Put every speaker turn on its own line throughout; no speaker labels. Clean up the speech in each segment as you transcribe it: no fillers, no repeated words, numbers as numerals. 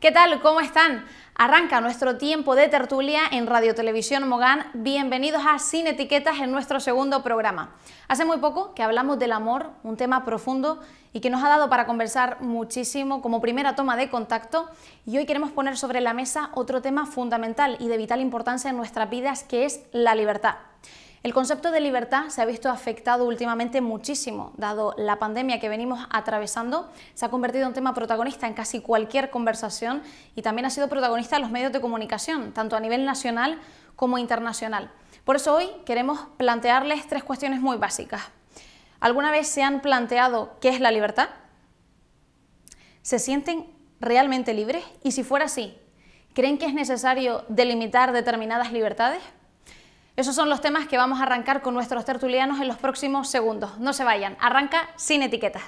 ¿Qué tal? ¿Cómo están? Arranca nuestro tiempo de tertulia en Radio Televisión Mogán. Bienvenidos a Sin Etiquetas en nuestro segundo programa. Hace muy poco que hablamos del amor, un tema profundo y que nos ha dado para conversar muchísimo como primera toma de contacto, y hoy queremos poner sobre la mesa otro tema fundamental y de vital importancia en nuestras vidas, que es la libertad. El concepto de libertad se ha visto afectado últimamente muchísimo, dado la pandemia que venimos atravesando. Se ha convertido en tema protagonista en casi cualquier conversación y también ha sido protagonista en los medios de comunicación, tanto a nivel nacional como internacional. Por eso hoy queremos plantearles tres cuestiones muy básicas. ¿Alguna vez se han planteado qué es la libertad? ¿Se sienten realmente libres? Y si fuera así, ¿creen que es necesario delimitar determinadas libertades? Esos son los temas que vamos a arrancar con nuestros tertulianos en los próximos segundos. No se vayan, arranca Sin Etiquetas.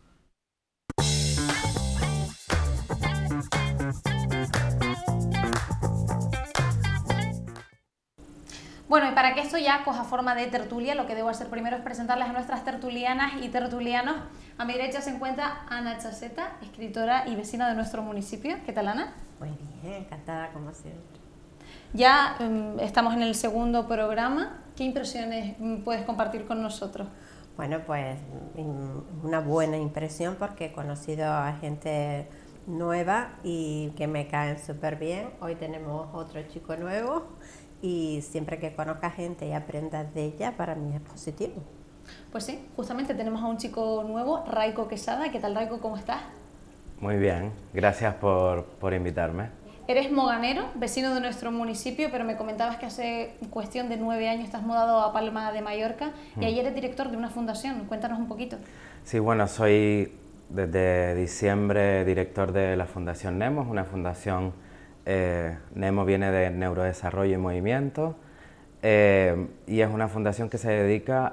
Bueno, y para que esto ya coja forma de tertulia, lo que debo hacer primero es presentarles a nuestras tertulianas y tertulianos. A mi derecha se encuentra Ana Chaceta, escritora y vecina de nuestro municipio. ¿Qué tal, Ana?
Muy bien, encantada como siempre.
Ya estamos en el segundo programa. ¿Qué impresiones puedes compartir con nosotros?
Bueno, pues una buena impresión porque he conocido a gente nueva y que me caen súper bien. Hoy tenemos otro chico nuevo y siempre que conozca gente y aprenda de ella, para mí es positivo.
Pues sí, justamente tenemos a un chico nuevo, Raiko Quesada. ¿Qué tal, Raiko? ¿Cómo estás?
Muy bien, gracias por invitarme.
Eres moganero, vecino de nuestro municipio, pero me comentabas que hace cuestión de 9 años estás mudado a Palma de Mallorca y ahí eres director de una fundación. Cuéntanos un poquito.
Sí, bueno, soy desde diciembre director de la Fundación Nemo. Es una fundación, Nemo viene de Neurodesarrollo y Movimiento, y es una fundación que se dedica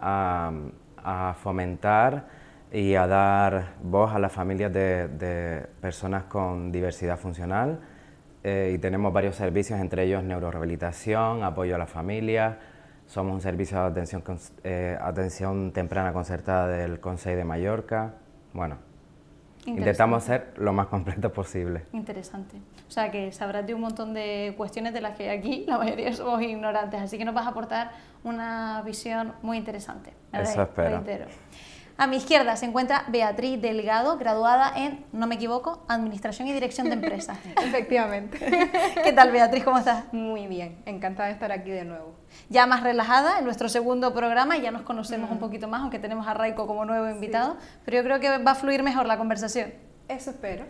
a fomentar y a dar voz a las familias de personas con diversidad funcional. Y tenemos varios servicios, entre ellos neurorehabilitación, apoyo a la familia. Somos un servicio de atención temprana concertada del Consell de Mallorca. Bueno, intentamos ser lo más completo posible.
Interesante. O sea que sabrás de un montón de cuestiones de las que aquí la mayoría somos ignorantes, así que nos vas a aportar una visión muy interesante.
Eso espero.
Reitero. A mi izquierda se encuentra Beatriz Delgado, graduada en, no me equivoco, Administración y Dirección de Empresas.
Efectivamente.
¿Qué tal, Beatriz? ¿Cómo estás?
Muy bien, encantada de estar aquí de nuevo.
Ya más relajada en nuestro segundo programa, ya nos conocemos un poquito más, aunque tenemos a Raiko como nuevo invitado, pero yo creo que va a fluir mejor la conversación.
Eso espero.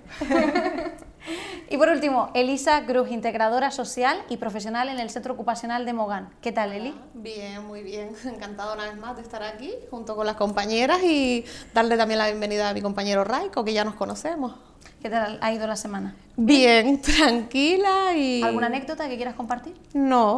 Y por último, Elisa Cruz, integradora social y profesional en el Centro Ocupacional de Mogán. ¿Qué tal, Eli?
Bien, muy bien. Encantada una vez más de estar aquí junto con las compañeras y darle también la bienvenida a mi compañero Raiko, que ya nos conocemos.
¿Qué tal ha ido la semana?
Bien, tranquila y...
¿Alguna anécdota que quieras compartir?
No.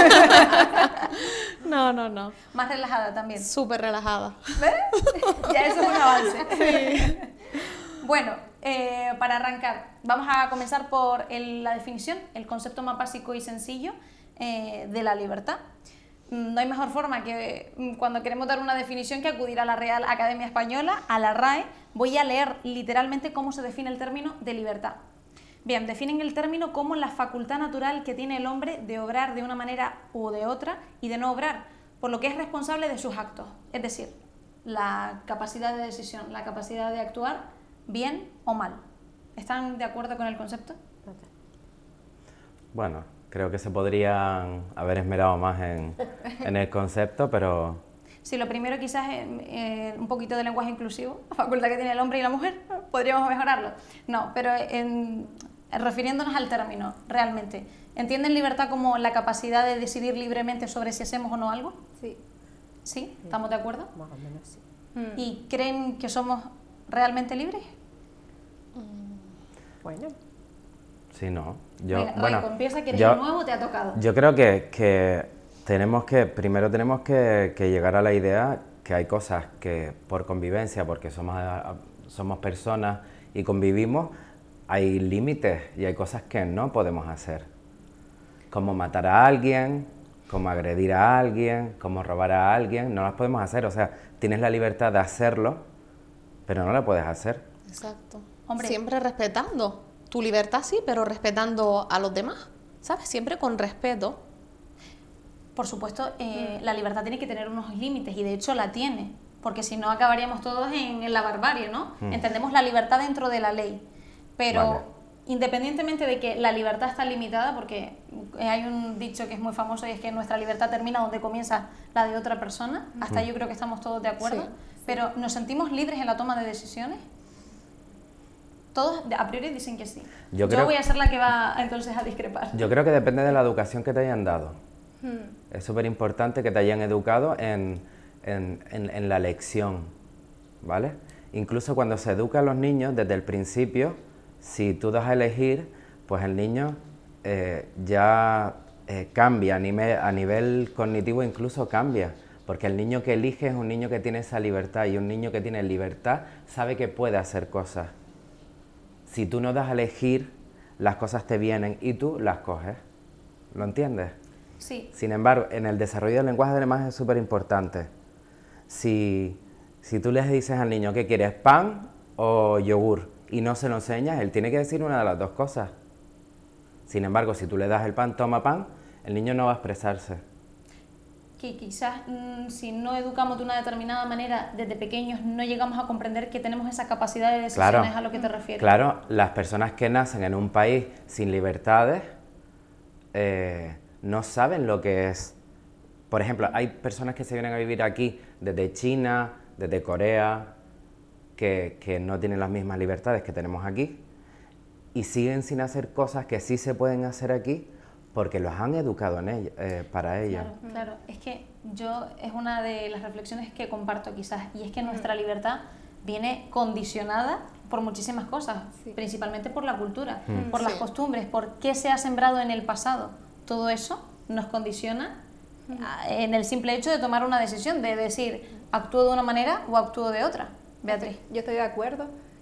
No.
Más relajada también.
Súper relajada.
¿Ves? Ya eso es un avance.
Sí.
Bueno, para arrancar, vamos a comenzar por la definición, el concepto más básico y sencillo de la libertad. No hay mejor forma que cuando queremos dar una definición que acudir a la Real Academia Española, a la RAE. Voy a leer literalmente cómo se define el término de libertad. Bien, definen el término como la facultad natural que tiene el hombre de obrar de una manera u de otra y de no obrar, por lo que es responsable de sus actos. Es decir, la capacidad de decisión, la capacidad de actuar bien o mal. ¿Están de acuerdo con el concepto?
Bueno, creo que se podrían haber esmerado más en el concepto, pero...
Sí, lo primero quizás es un poquito de lenguaje inclusivo, la facultad que tiene el hombre y la mujer, podríamos mejorarlo. No, pero refiriéndonos al término, realmente, ¿entienden libertad como la capacidad de decidir libremente sobre si hacemos o no algo?
Sí.
¿Sí? ¿Estamos de acuerdo?
Más o menos sí.
¿Y creen que somos realmente libres?
Bueno.
Sí, no.
Venga, Raiko, empieza, que eres el nuevo, te ha tocado.
Yo creo que primero tenemos que llegar a la idea que hay cosas que por convivencia, porque somos personas y convivimos, hay límites y hay cosas que no podemos hacer. Como matar a alguien, como agredir a alguien, como robar a alguien, no las podemos hacer. O sea, tienes la libertad de hacerlo, pero no lo puedes hacer.
Exacto.
Hombre.
Siempre respetando tu libertad sí, pero respetando a los demás, ¿sabes? Siempre con respeto.
Por supuesto, la libertad tiene que tener unos límites y de hecho la tiene, porque si no acabaríamos todos en la barbarie, ¿no? Entendemos la libertad dentro de la ley, pero
Vale.
independientemente de que la libertad está limitada, porque hay un dicho que es muy famoso y es que nuestra libertad termina donde comienza la de otra persona, hasta yo creo que estamos todos de acuerdo,
Sí.
pero ¿nos sentimos libres en la toma de decisiones? Todos a priori dicen que sí.
Yo
Yo
creo-
voy a ser la que va entonces a discrepar.
Yo creo que depende de la educación que te hayan dado. Es súper importante que te hayan educado en la lección, ¿vale? Incluso cuando se educa a los niños desde el principio, si tú das a elegir, pues el niño ya cambia a nivel cognitivo, incluso cambia, porque el niño que elige es un niño que tiene esa libertad, y un niño que tiene libertad sabe que puede hacer cosas. Si tú no das a elegir, las cosas te vienen y tú las coges. ¿Lo entiendes?
Sí.
Sin embargo, en el desarrollo del lenguaje de la imagen es súper importante. Si tú le dices al niño que quieres, pan o yogur, y no se lo enseñas, él tiene que decir una de las dos cosas. Sin embargo, si tú le das el pan, toma pan, el niño no va a expresarse.
Que quizás si no educamos de una determinada manera desde pequeños no llegamos a comprender que tenemos esa capacidad de decisiones.
Claro.
A lo que te refieres.
Claro, las personas que nacen en un país sin libertades no saben lo que es. Por ejemplo, hay personas que se vienen a vivir aquí desde China, desde Corea, que no tienen las mismas libertades que tenemos aquí y siguen sin hacer cosas que sí se pueden hacer aquí porque los han educado para ello.
Claro, claro. Es que es una de las reflexiones que comparto quizás, y es que nuestra libertad viene condicionada por muchísimas cosas,
Sí.
principalmente por la cultura, por las
Sí.
costumbres, por qué se ha sembrado en el pasado. Todo eso nos condiciona en el simple hecho de tomar una decisión, de decir, actúo de una manera o actúo de otra. Beatriz.
Yo estoy de acuerdo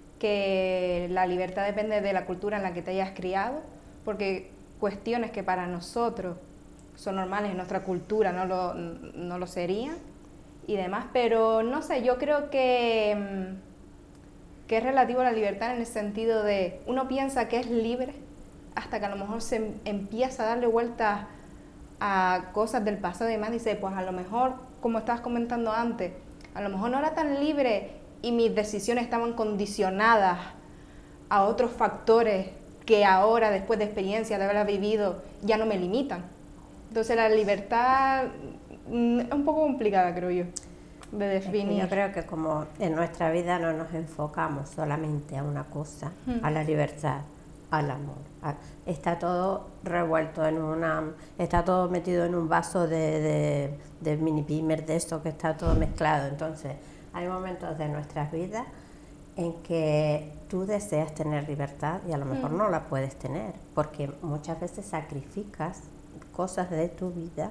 que la libertad depende de la cultura en la que te hayas criado, porque cuestiones que para nosotros son normales en nuestra cultura no lo serían y demás, pero no sé, yo creo que es relativo a la libertad en el sentido de uno piensa que es libre hasta que a lo mejor se empieza a darle vueltas a cosas del pasado y demás, dice, pues a lo mejor, como estabas comentando antes, a lo mejor no era tan libre y mis decisiones estaban condicionadas a otros factores que ahora, después de experiencia, de haberla vivido, ya no me limitan. Entonces la libertad es un poco complicada, creo yo, de
Es que
definir.
yo creo que como en nuestra vida no nos enfocamos solamente a una cosa, a la libertad, al amor. Está todo revuelto está todo metido en un vaso de mini pimer, de esto que está todo mezclado. Entonces, hay momentos de nuestras vidas en que tú deseas tener libertad y a lo mejor no la puedes tener, porque muchas veces sacrificas cosas de tu vida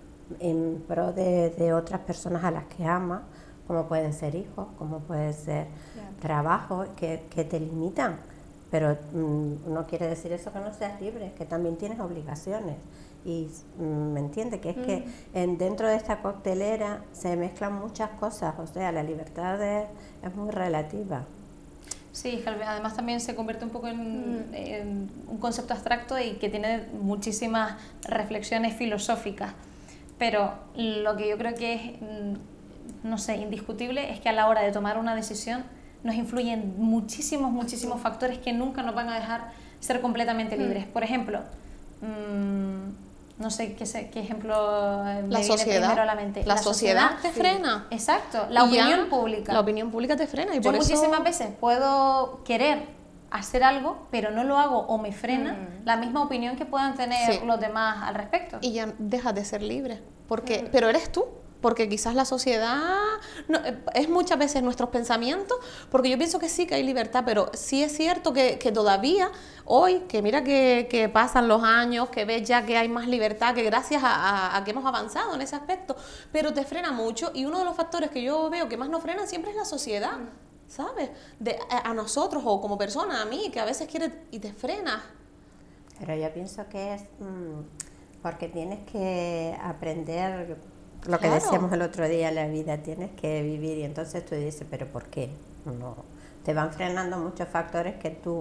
en pro de otras personas a las que amas, como pueden ser hijos, como pueden ser trabajos que te limitan. Pero no quiere decir eso que no seas libre, que también tienes obligaciones. Y me entiende que es que dentro de esta coctelera se mezclan muchas cosas, o sea, la libertad es muy relativa.
Sí, es que además también se convierte un poco en un concepto abstracto y que tiene muchísimas reflexiones filosóficas. Pero lo que yo creo que es, no sé, indiscutible es que a la hora de tomar una decisión nos influyen muchísimos factores que nunca nos van a dejar ser completamente libres. Por ejemplo, no sé qué ejemplo me
La
viene
sociedad.
primero a la mente.
La sociedad te frena.
Exacto, la
Y ya
opinión pública.
La opinión pública te frena. Y
Yo
por eso...
muchísimas veces puedo querer hacer algo, pero no lo hago o me frena la misma opinión que puedan tener
Sí.
los demás al respecto.
Y ya dejas de ser libre. Pero eres tú. Porque quizás la sociedad es muchas veces nuestros pensamientos, porque yo pienso que sí, que hay libertad, pero sí es cierto que todavía hoy, que mira que pasan los años, que ves ya que hay más libertad, que gracias a que hemos avanzado en ese aspecto, pero te frena mucho, y uno de los factores que yo veo que más nos frenan siempre es la sociedad, ¿sabes? A nosotros o como persona, a mí, que a veces quieres y te frenas.
Pero yo pienso que es porque tienes que aprender lo que
Claro.
decíamos el otro día, la vida tienes que vivir, y entonces tú dices, pero ¿por qué? No, te van frenando muchos factores que tú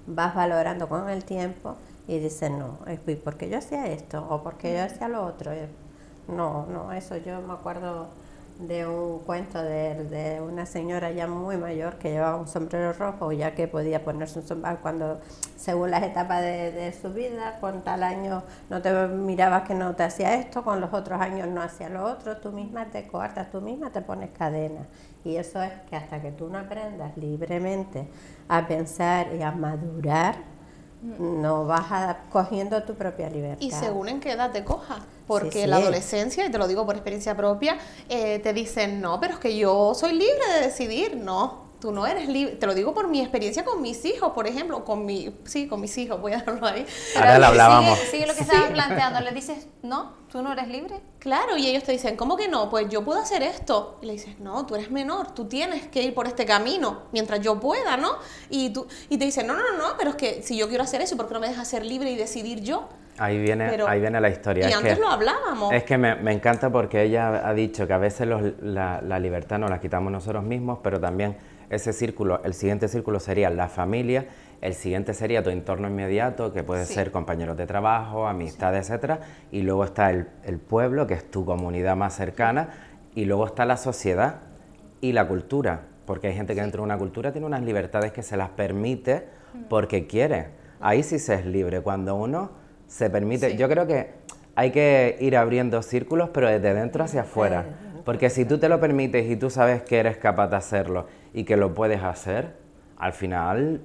vas valorando con el tiempo y dices, no, porque yo hacía esto o porque yo hacía lo otro. No, eso yo me acuerdo de un cuento de una señora ya muy mayor que llevaba un sombrero rojo, ya que podía ponerse un sombrero cuando, según las etapas de su vida, con tal año no te mirabas que no te hacía esto, con los otros años no hacía lo otro, tú misma te coartas, tú misma te pones cadena. Y eso es que hasta que tú no aprendas libremente a pensar y a madurar, no vas cogiendo tu propia libertad.
Y según en qué edad te cojas, porque
Sí.
la adolescencia, y te lo digo por experiencia propia, te dicen, no, pero es que yo soy libre de decidir. No, tú no eres libre. Te lo digo por mi experiencia con mis hijos, por ejemplo, con mis hijos, voy a darlo ahí.
Ahora lo hablábamos.
Sigue lo que estaba planteando, le dices, no, tú no eres libre.
Claro, y ellos te dicen, ¿cómo que no? Pues yo puedo hacer esto. Y le dices, no, tú eres menor, tú tienes que ir por este camino mientras yo pueda, ¿no? Y te dicen, no, pero es que si yo quiero hacer eso, ¿por qué no me dejas ser libre y decidir yo?
Ahí viene la historia.
Y antes lo hablábamos.
Es que me encanta porque ella ha dicho que a veces la libertad nos la quitamos nosotros mismos, pero también ese círculo, el siguiente círculo sería la familia, el siguiente sería tu entorno inmediato, que puede ser compañeros de trabajo, amistades, etcétera, y luego está el pueblo, que es tu comunidad más cercana, y luego está la sociedad y la cultura, porque hay gente que dentro de una cultura tiene unas libertades que se las permite porque quiere. Ahí sí se es libre, cuando uno se permite. Yo creo que hay que ir abriendo círculos, pero desde dentro hacia afuera, porque si tú te lo permites y tú sabes que eres capaz de hacerlo y que lo puedes hacer, al final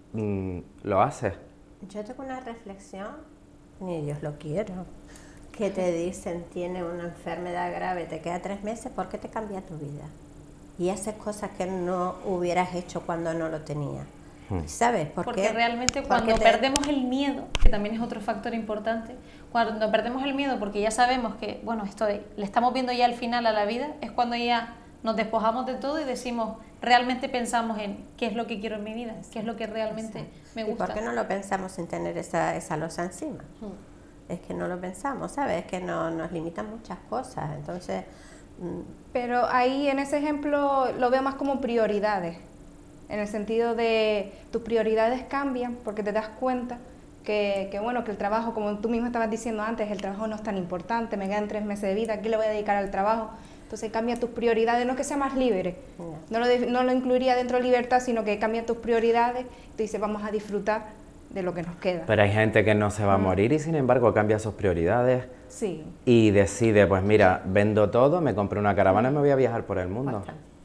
lo haces.
Yo tengo una reflexión, ni Dios lo quiero, que te dicen, tiene una enfermedad grave, te queda 3 meses, ¿por qué te cambia tu vida? Y haces cosas que no hubieras hecho cuando no lo tenías. ¿Sabes por qué?
Porque realmente cuando perdemos el miedo, que también es otro factor importante, cuando perdemos el miedo porque ya sabemos que, bueno, le estamos viendo ya el final a la vida, es cuando ya nos despojamos de todo y decimos, realmente pensamos en qué es lo que quiero en mi vida, qué es lo que realmente me gusta.
¿Y por qué no lo pensamos sin tener esa losa encima? Es que no lo pensamos, ¿sabes? Es que nos limitan muchas cosas, entonces...
Pero ahí en ese ejemplo lo veo más como prioridades, en el sentido de tus prioridades cambian porque te das cuenta que el trabajo, como tú mismo estabas diciendo antes, el trabajo no es tan importante, me quedan 3 meses de vida, ¿a qué le voy a dedicar al trabajo? Entonces cambia tus prioridades, no es que sea más libre, no lo incluiría dentro de libertad, sino que cambia tus prioridades, tú dices, vamos a disfrutar de lo que nos queda.
Pero hay gente que no se va a morir y sin embargo cambia sus prioridades y decide, pues mira, vendo todo, me compro una caravana y me voy a viajar por el mundo.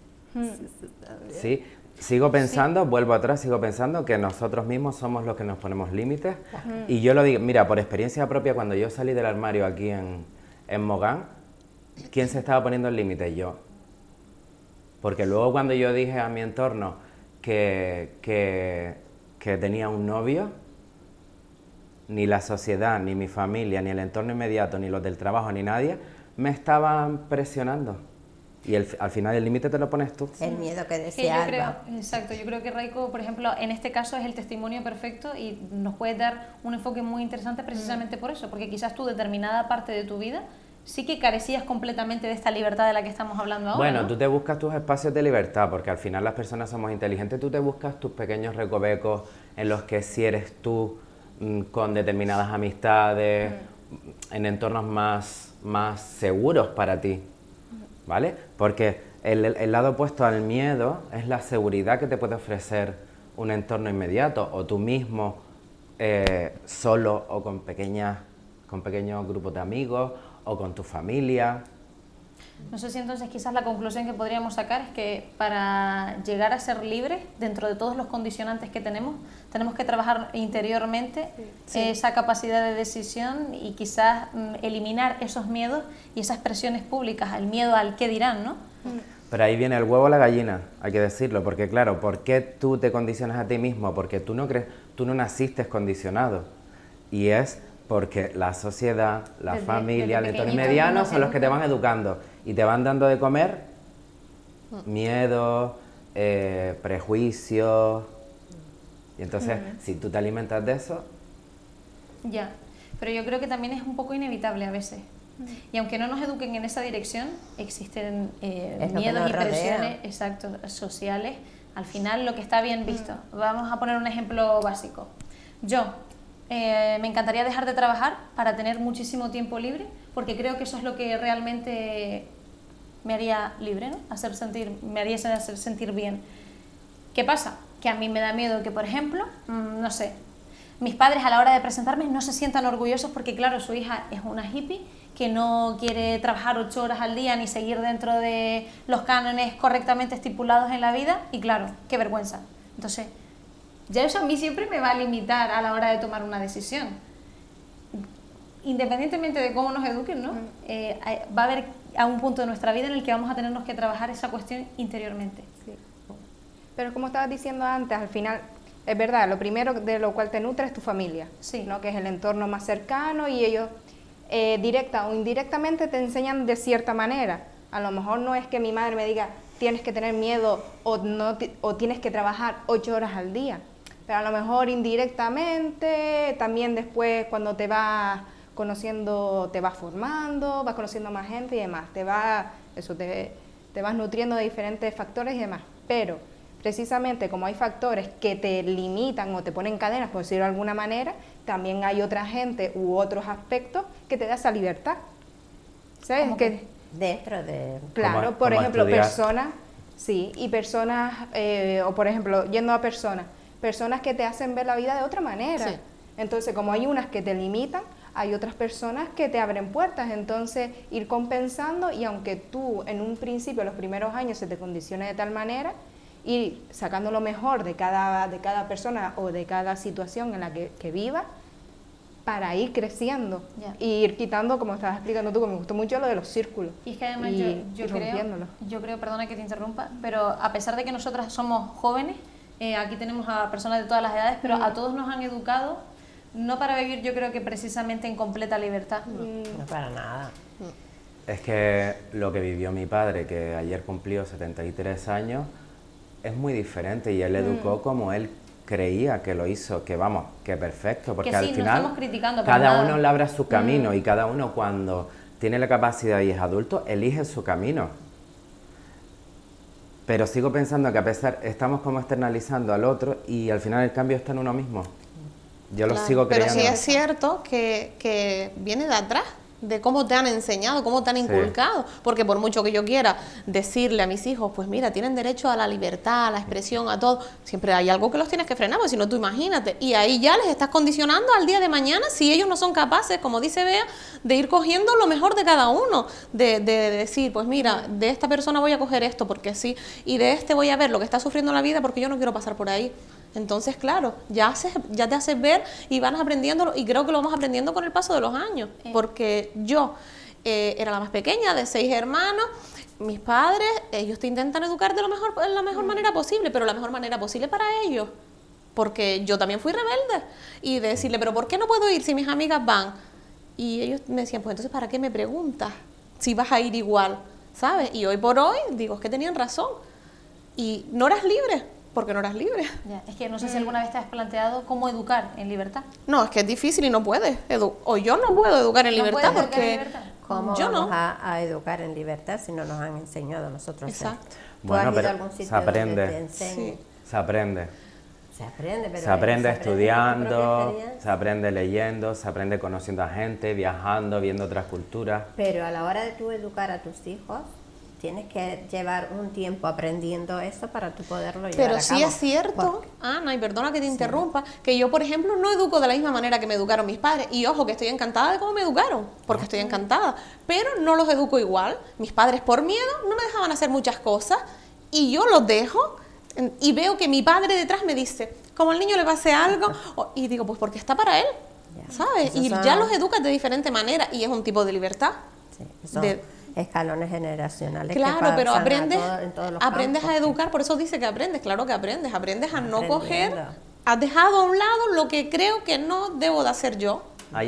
Sí, sigo pensando, vuelvo atrás, sigo pensando que nosotros mismos somos los que nos ponemos límites. Y yo lo digo, mira, por experiencia propia, cuando yo salí del armario aquí en Mogán, ¿quién se estaba poniendo el límite? Yo. Porque luego cuando yo dije a mi entorno que tenía un novio, ni la sociedad, ni mi familia, ni el entorno inmediato, ni los del trabajo, ni nadie, me estaban presionando. Y al final el límite te lo pones tú.
El miedo que decía Alba.
Exacto, yo creo que Raiko, por ejemplo, en este caso es el testimonio perfecto y nos puede dar un enfoque muy interesante precisamente por eso, porque quizás tú determinada parte de tu vida sí que carecías completamente de esta libertad de la que estamos hablando ahora.
Bueno,
¿no?
tú te buscas tus espacios de libertad, porque al final las personas somos inteligentes, tú te buscas tus pequeños recovecos en los que si eres tú con determinadas amistades, en entornos más seguros para ti, ¿vale? Porque el lado opuesto al miedo es la seguridad que te puede ofrecer un entorno inmediato, o tú mismo solo o con pequeños grupos de amigos, o con tu familia.
No sé si entonces quizás la conclusión que podríamos sacar es que para llegar a ser libres, dentro de todos los condicionantes que tenemos que trabajar interiormente esa capacidad de decisión y quizás eliminar esos miedos y esas presiones públicas, el miedo al qué dirán, ¿no?
Pero ahí viene el huevo o la gallina, hay que decirlo, porque claro, ¿por qué tú te condicionas a ti mismo? Porque tú no naciste condicionado, y es porque la sociedad, la familia, el entorno inmediato son los que te van educando y te van dando de comer miedo, prejuicios, y entonces si tú te alimentas de eso...
Ya, pero yo creo que también es un poco inevitable a veces. Y aunque no nos eduquen en esa dirección, existen miedos y presiones sociales al final lo que está bien visto. Vamos a poner un ejemplo básico. Yo me encantaría dejar de trabajar para tener muchísimo tiempo libre, porque creo que eso es lo que realmente me haría libre, ¿no? Me haría hacer sentir bien. ¿Qué pasa? Que a mí me da miedo que, por ejemplo, no sé, mis padres a la hora de presentarme no se sientan orgullosos porque, claro, su hija es una hippie que no quiere trabajar 8 horas al día ni seguir dentro de los cánones correctamente estipulados en la vida, y claro, qué vergüenza. Entonces, ya eso a mí siempre me va a limitar a la hora de tomar una decisión. Independientemente de cómo nos eduquen, ¿no? Va a haber a un punto de nuestra vida en el que vamos a tenernos que trabajar esa cuestión interiormente.
Sí. Pero como estabas diciendo antes, al final, es verdad, lo primero de lo cual te nutre es tu familia,
Sí.
¿no? Que es el entorno más cercano, y ellos directa o indirectamente te enseñan de cierta manera. A lo mejor no es que mi madre me diga tienes que tener miedo o tienes que trabajar 8 horas al día, pero a lo mejor indirectamente también después cuando te vas conociendo, te vas formando, vas conociendo más gente y demás, te vas nutriendo de diferentes factores y demás, pero precisamente como hay factores que te limitan o te ponen cadenas, por decirlo de alguna manera, también hay otra gente u otros aspectos que te da esa libertad. ¿Sabes?
¿Cómo
Que
Dentro de...
claro,
Como-
por
como
ejemplo,
estudiar.
personas, sí, y personas, o por ejemplo, yendo a personas que te hacen ver la vida de otra manera.
Sí.
Entonces, como hay unas que te limitan, hay otras personas que te abren puertas. Entonces, ir compensando, y aunque tú en un principio, los primeros años, se te condicione de tal manera, ir sacando lo mejor de cada persona o de cada situación en la que viva, para ir creciendo,
Ya.
y ir quitando, como estabas explicando tú, que me gustó mucho lo de los círculos.
Y es que además
y
yo
rompiéndolo.
creo, perdona que te interrumpa, pero a pesar de que nosotras somos jóvenes, aquí tenemos a personas de todas las edades, pero a todos nos han educado, no para vivir, yo creo que precisamente en completa libertad.
No para nada.
Es que lo que vivió mi padre, que ayer cumplió 73 años, es muy diferente, y él educó como él creía que lo hizo, que vamos, que perfecto, porque
Que sí,
al
no
final
estamos criticando para
cada
nada.
uno labra su camino, y cada uno, cuando tiene la capacidad y es adulto, elige su camino. Pero sigo pensando que a pesar, estamos como externalizando al otro, y al final el cambio está en uno mismo. Yo lo
Claro,
sigo
pero
creyendo.
sí es cierto que viene de atrás, de cómo te han enseñado, cómo te han
Sí.
inculcado, porque por mucho que yo quiera decirle a mis hijos, pues mira, tienen derecho a la libertad, a la expresión, a todo, siempre hay algo que los tienes que frenar, porque si no, tú imagínate, y ahí ya les estás condicionando al día de mañana si ellos no son capaces, como dice Bea, de ir cogiendo lo mejor de cada uno, de decir, pues mira, de esta persona voy a coger esto porque sí, y de este voy a ver lo que está sufriendo en la vida porque yo no quiero pasar por ahí. Entonces, claro, ya te haces ver y vas aprendiéndolo, y creo que lo vamos aprendiendo con el paso de los años, porque yo era la más pequeña de 6 hermanos, mis padres, ellos te intentan educar de la mejor manera posible, pero la mejor manera posible para ellos, porque yo también fui rebelde, y de decirle, pero ¿por qué no puedo ir si mis amigas van? Y ellos me decían, pues entonces, ¿para qué me preguntas si vas a ir igual? ¿Sabes? Y hoy por hoy, digo, es que tenían razón, y no eras libre. Porque no eras libre.
Ya, es que no sé si alguna vez te has planteado cómo educar en libertad.
No, es que es difícil y no puedes. O yo no puedo educar en
No
libertad
puedes educar en
porque
libertad.
¿Cómo
yo
vamos
no.
a educar en libertad si no nos han enseñado a nosotros?
Exacto.
¿Tú
Bueno,
has ido
pero
a algún sitio
se aprende.
donde te enseñen?
Sí.
Se aprende.
Se aprende, pero
Se aprende
por tu propia
estudiando,
experiencia.
se aprende leyendo, se aprende conociendo a gente, viajando, viendo otras culturas.
Pero a la hora de tú educar a tus hijos, tienes que llevar un tiempo aprendiendo eso para tú poderlo llevar
Pero
a
sí
cabo.
es cierto, Ana, y perdona que te interrumpa, que yo, por ejemplo, no educo de la misma manera que me educaron mis padres. Y ojo, que estoy encantada de cómo me educaron, porque estoy encantada. Pero no los educo igual. Mis padres, por miedo, no me dejaban hacer muchas cosas. Y yo los dejo y veo que mi padre detrás me dice, como al niño le pase algo, y digo, pues porque está para él,
Ya.
¿sabes?
Esos
Y
son-
ya los educas de diferente manera y es un tipo de libertad.
Sí, son
de-
escalones generacionales. que
Claro, pero
pasan
aprendes
en todos los
aprendes a
campos.
educar, por eso dice que aprendes, claro que aprendes a no coger,
Aprendiendo.
has dejado a un lado lo que creo que no debo de hacer yo.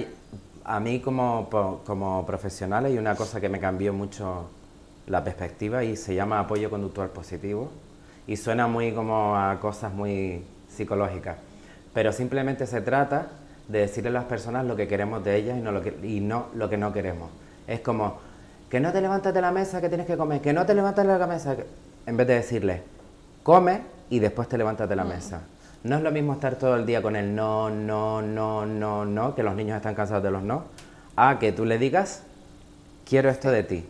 A mí como profesional hay una cosa que me cambió mucho la perspectiva, y se llama apoyo conductual positivo, y suena muy como a cosas muy psicológicas, pero simplemente se trata de decirle a las personas lo que queremos de ellas y no lo que no queremos. Es como, que no te levantes de la mesa, que tienes que comer, que no te levantes de la mesa, en vez de decirle, come y después te levantas de la mesa. No es lo mismo estar todo el día con el no, no, no, no, no, que los niños están cansados de los no, a que tú le digas, quiero esto de ti.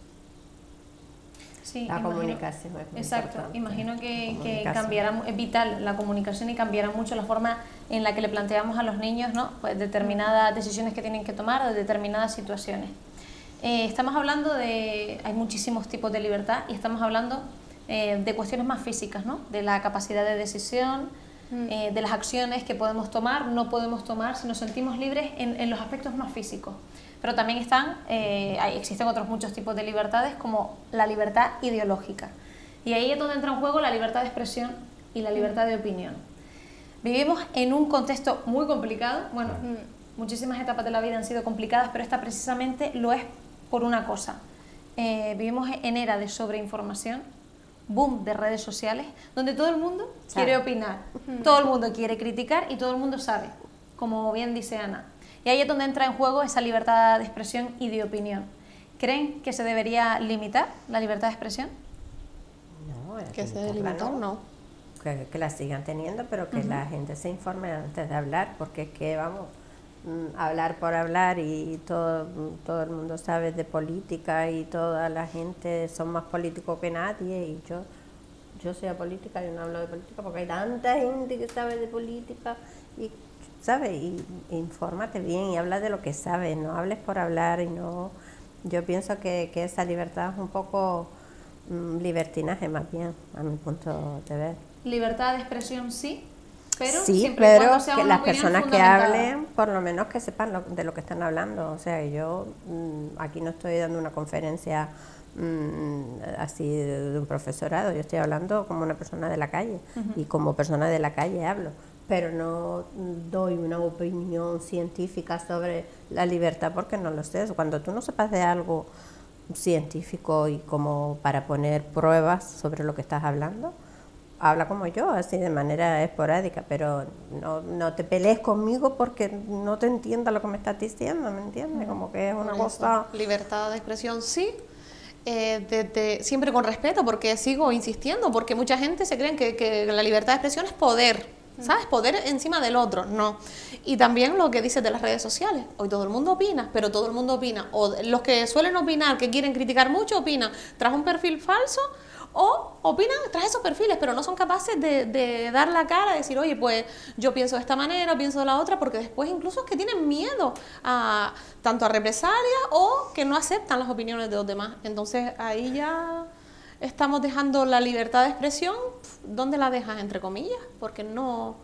Sí,
La comunicación es muy
exacto,
importante.
imagino que
Comunicación.
cambiará, es vital la comunicación y cambiará mucho la forma en la que le planteamos a los niños, ¿no? Pues determinadas decisiones que tienen que tomar o de determinadas situaciones. Estamos hablando de, hay muchísimos tipos de libertad y estamos hablando de cuestiones más físicas, ¿no? De la capacidad de decisión, de las acciones que podemos tomar, no podemos tomar, si nos sentimos libres en los aspectos más físicos. Pero también existen otros muchos tipos de libertades, como la libertad ideológica. Y ahí es donde entra en juego la libertad de expresión y la libertad de opinión. Vivimos en un contexto muy complicado. Bueno, muchísimas etapas de la vida han sido complicadas, pero esta precisamente lo es por una cosa. Vivimos en era de sobreinformación, boom de redes sociales, donde todo el mundo quiere opinar, todo el mundo quiere criticar y todo el mundo sabe, como bien dice Ana. Y ahí es donde entra en juego esa libertad de expresión y de opinión. ¿Creen que se debería limitar la libertad de expresión?
No,
Que se delimitó, no.
Que la sigan teniendo, pero que la gente se informe antes de hablar, porque es que vamos, hablar por hablar y todo el mundo sabe de política y toda la gente son más políticos que nadie, y yo soy política, yo no hablo de política porque hay tanta gente que sabe de política y ¿sabes? Y infórmate bien y habla de lo que sabes, no hables por hablar y no. Yo pienso que esa libertad es un poco libertinaje más bien, a mi punto de ver.
Libertad de expresión sí, pero
sí,
siempre y
pero
cuando sea
que
una
las
opinión
personas que
fundamentada.
hablen, por lo menos que sepan de lo que están hablando. O sea, yo aquí no estoy dando una conferencia así de un profesorado, yo estoy hablando como una persona de la calle y como persona de la calle hablo, pero no doy una opinión científica sobre la libertad porque no lo sé. Cuando tú no sepas de algo científico y como para poner pruebas sobre lo que estás hablando, habla como yo, así de manera esporádica, pero no te pelees conmigo porque no te entienda lo que me estás diciendo, ¿me entiendes? Como que es una cosa...
Libertad de expresión sí, siempre con respeto, porque sigo insistiendo, porque mucha gente se cree que la libertad de expresión es poder, ¿sabes? Poder encima del otro, no. Y también lo que dices de las redes sociales, hoy todo el mundo opina, pero todo el mundo opina, o los que suelen opinar, que quieren criticar mucho, opinan tras un perfil falso, o opinan tras esos perfiles, pero no son capaces de dar la cara, de decir, oye, pues yo pienso de esta manera, pienso de la otra, porque después incluso es que tienen miedo tanto a represalias o que no aceptan las opiniones de los demás. Entonces ahí ya estamos dejando la libertad de expresión, ¿dónde la dejas? Entre comillas, porque no...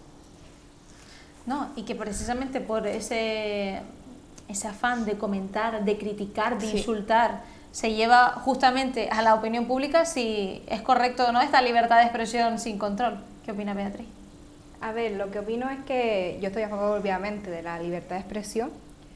No, y que precisamente por ese afán de comentar, de criticar, de insultar, se lleva justamente a la opinión pública si es correcto o no esta libertad de expresión sin control. ¿Qué opina Beatriz?
A ver, lo que opino es que yo estoy a favor, obviamente, de la libertad de expresión,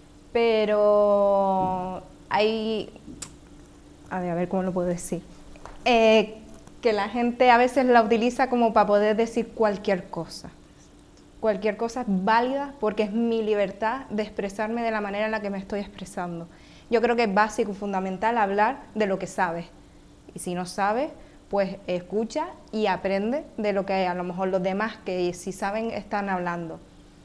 pero hay... A ver cómo lo puedo decir. Que la gente a veces la utiliza como para poder decir cualquier cosa. Cualquier cosa es válida porque es mi libertad de expresarme de la manera en la que me estoy expresando. Yo creo que es básico y fundamental hablar de lo que sabes. Y si no sabes, pues escucha y aprende de lo que a lo mejor los demás que sí saben están hablando.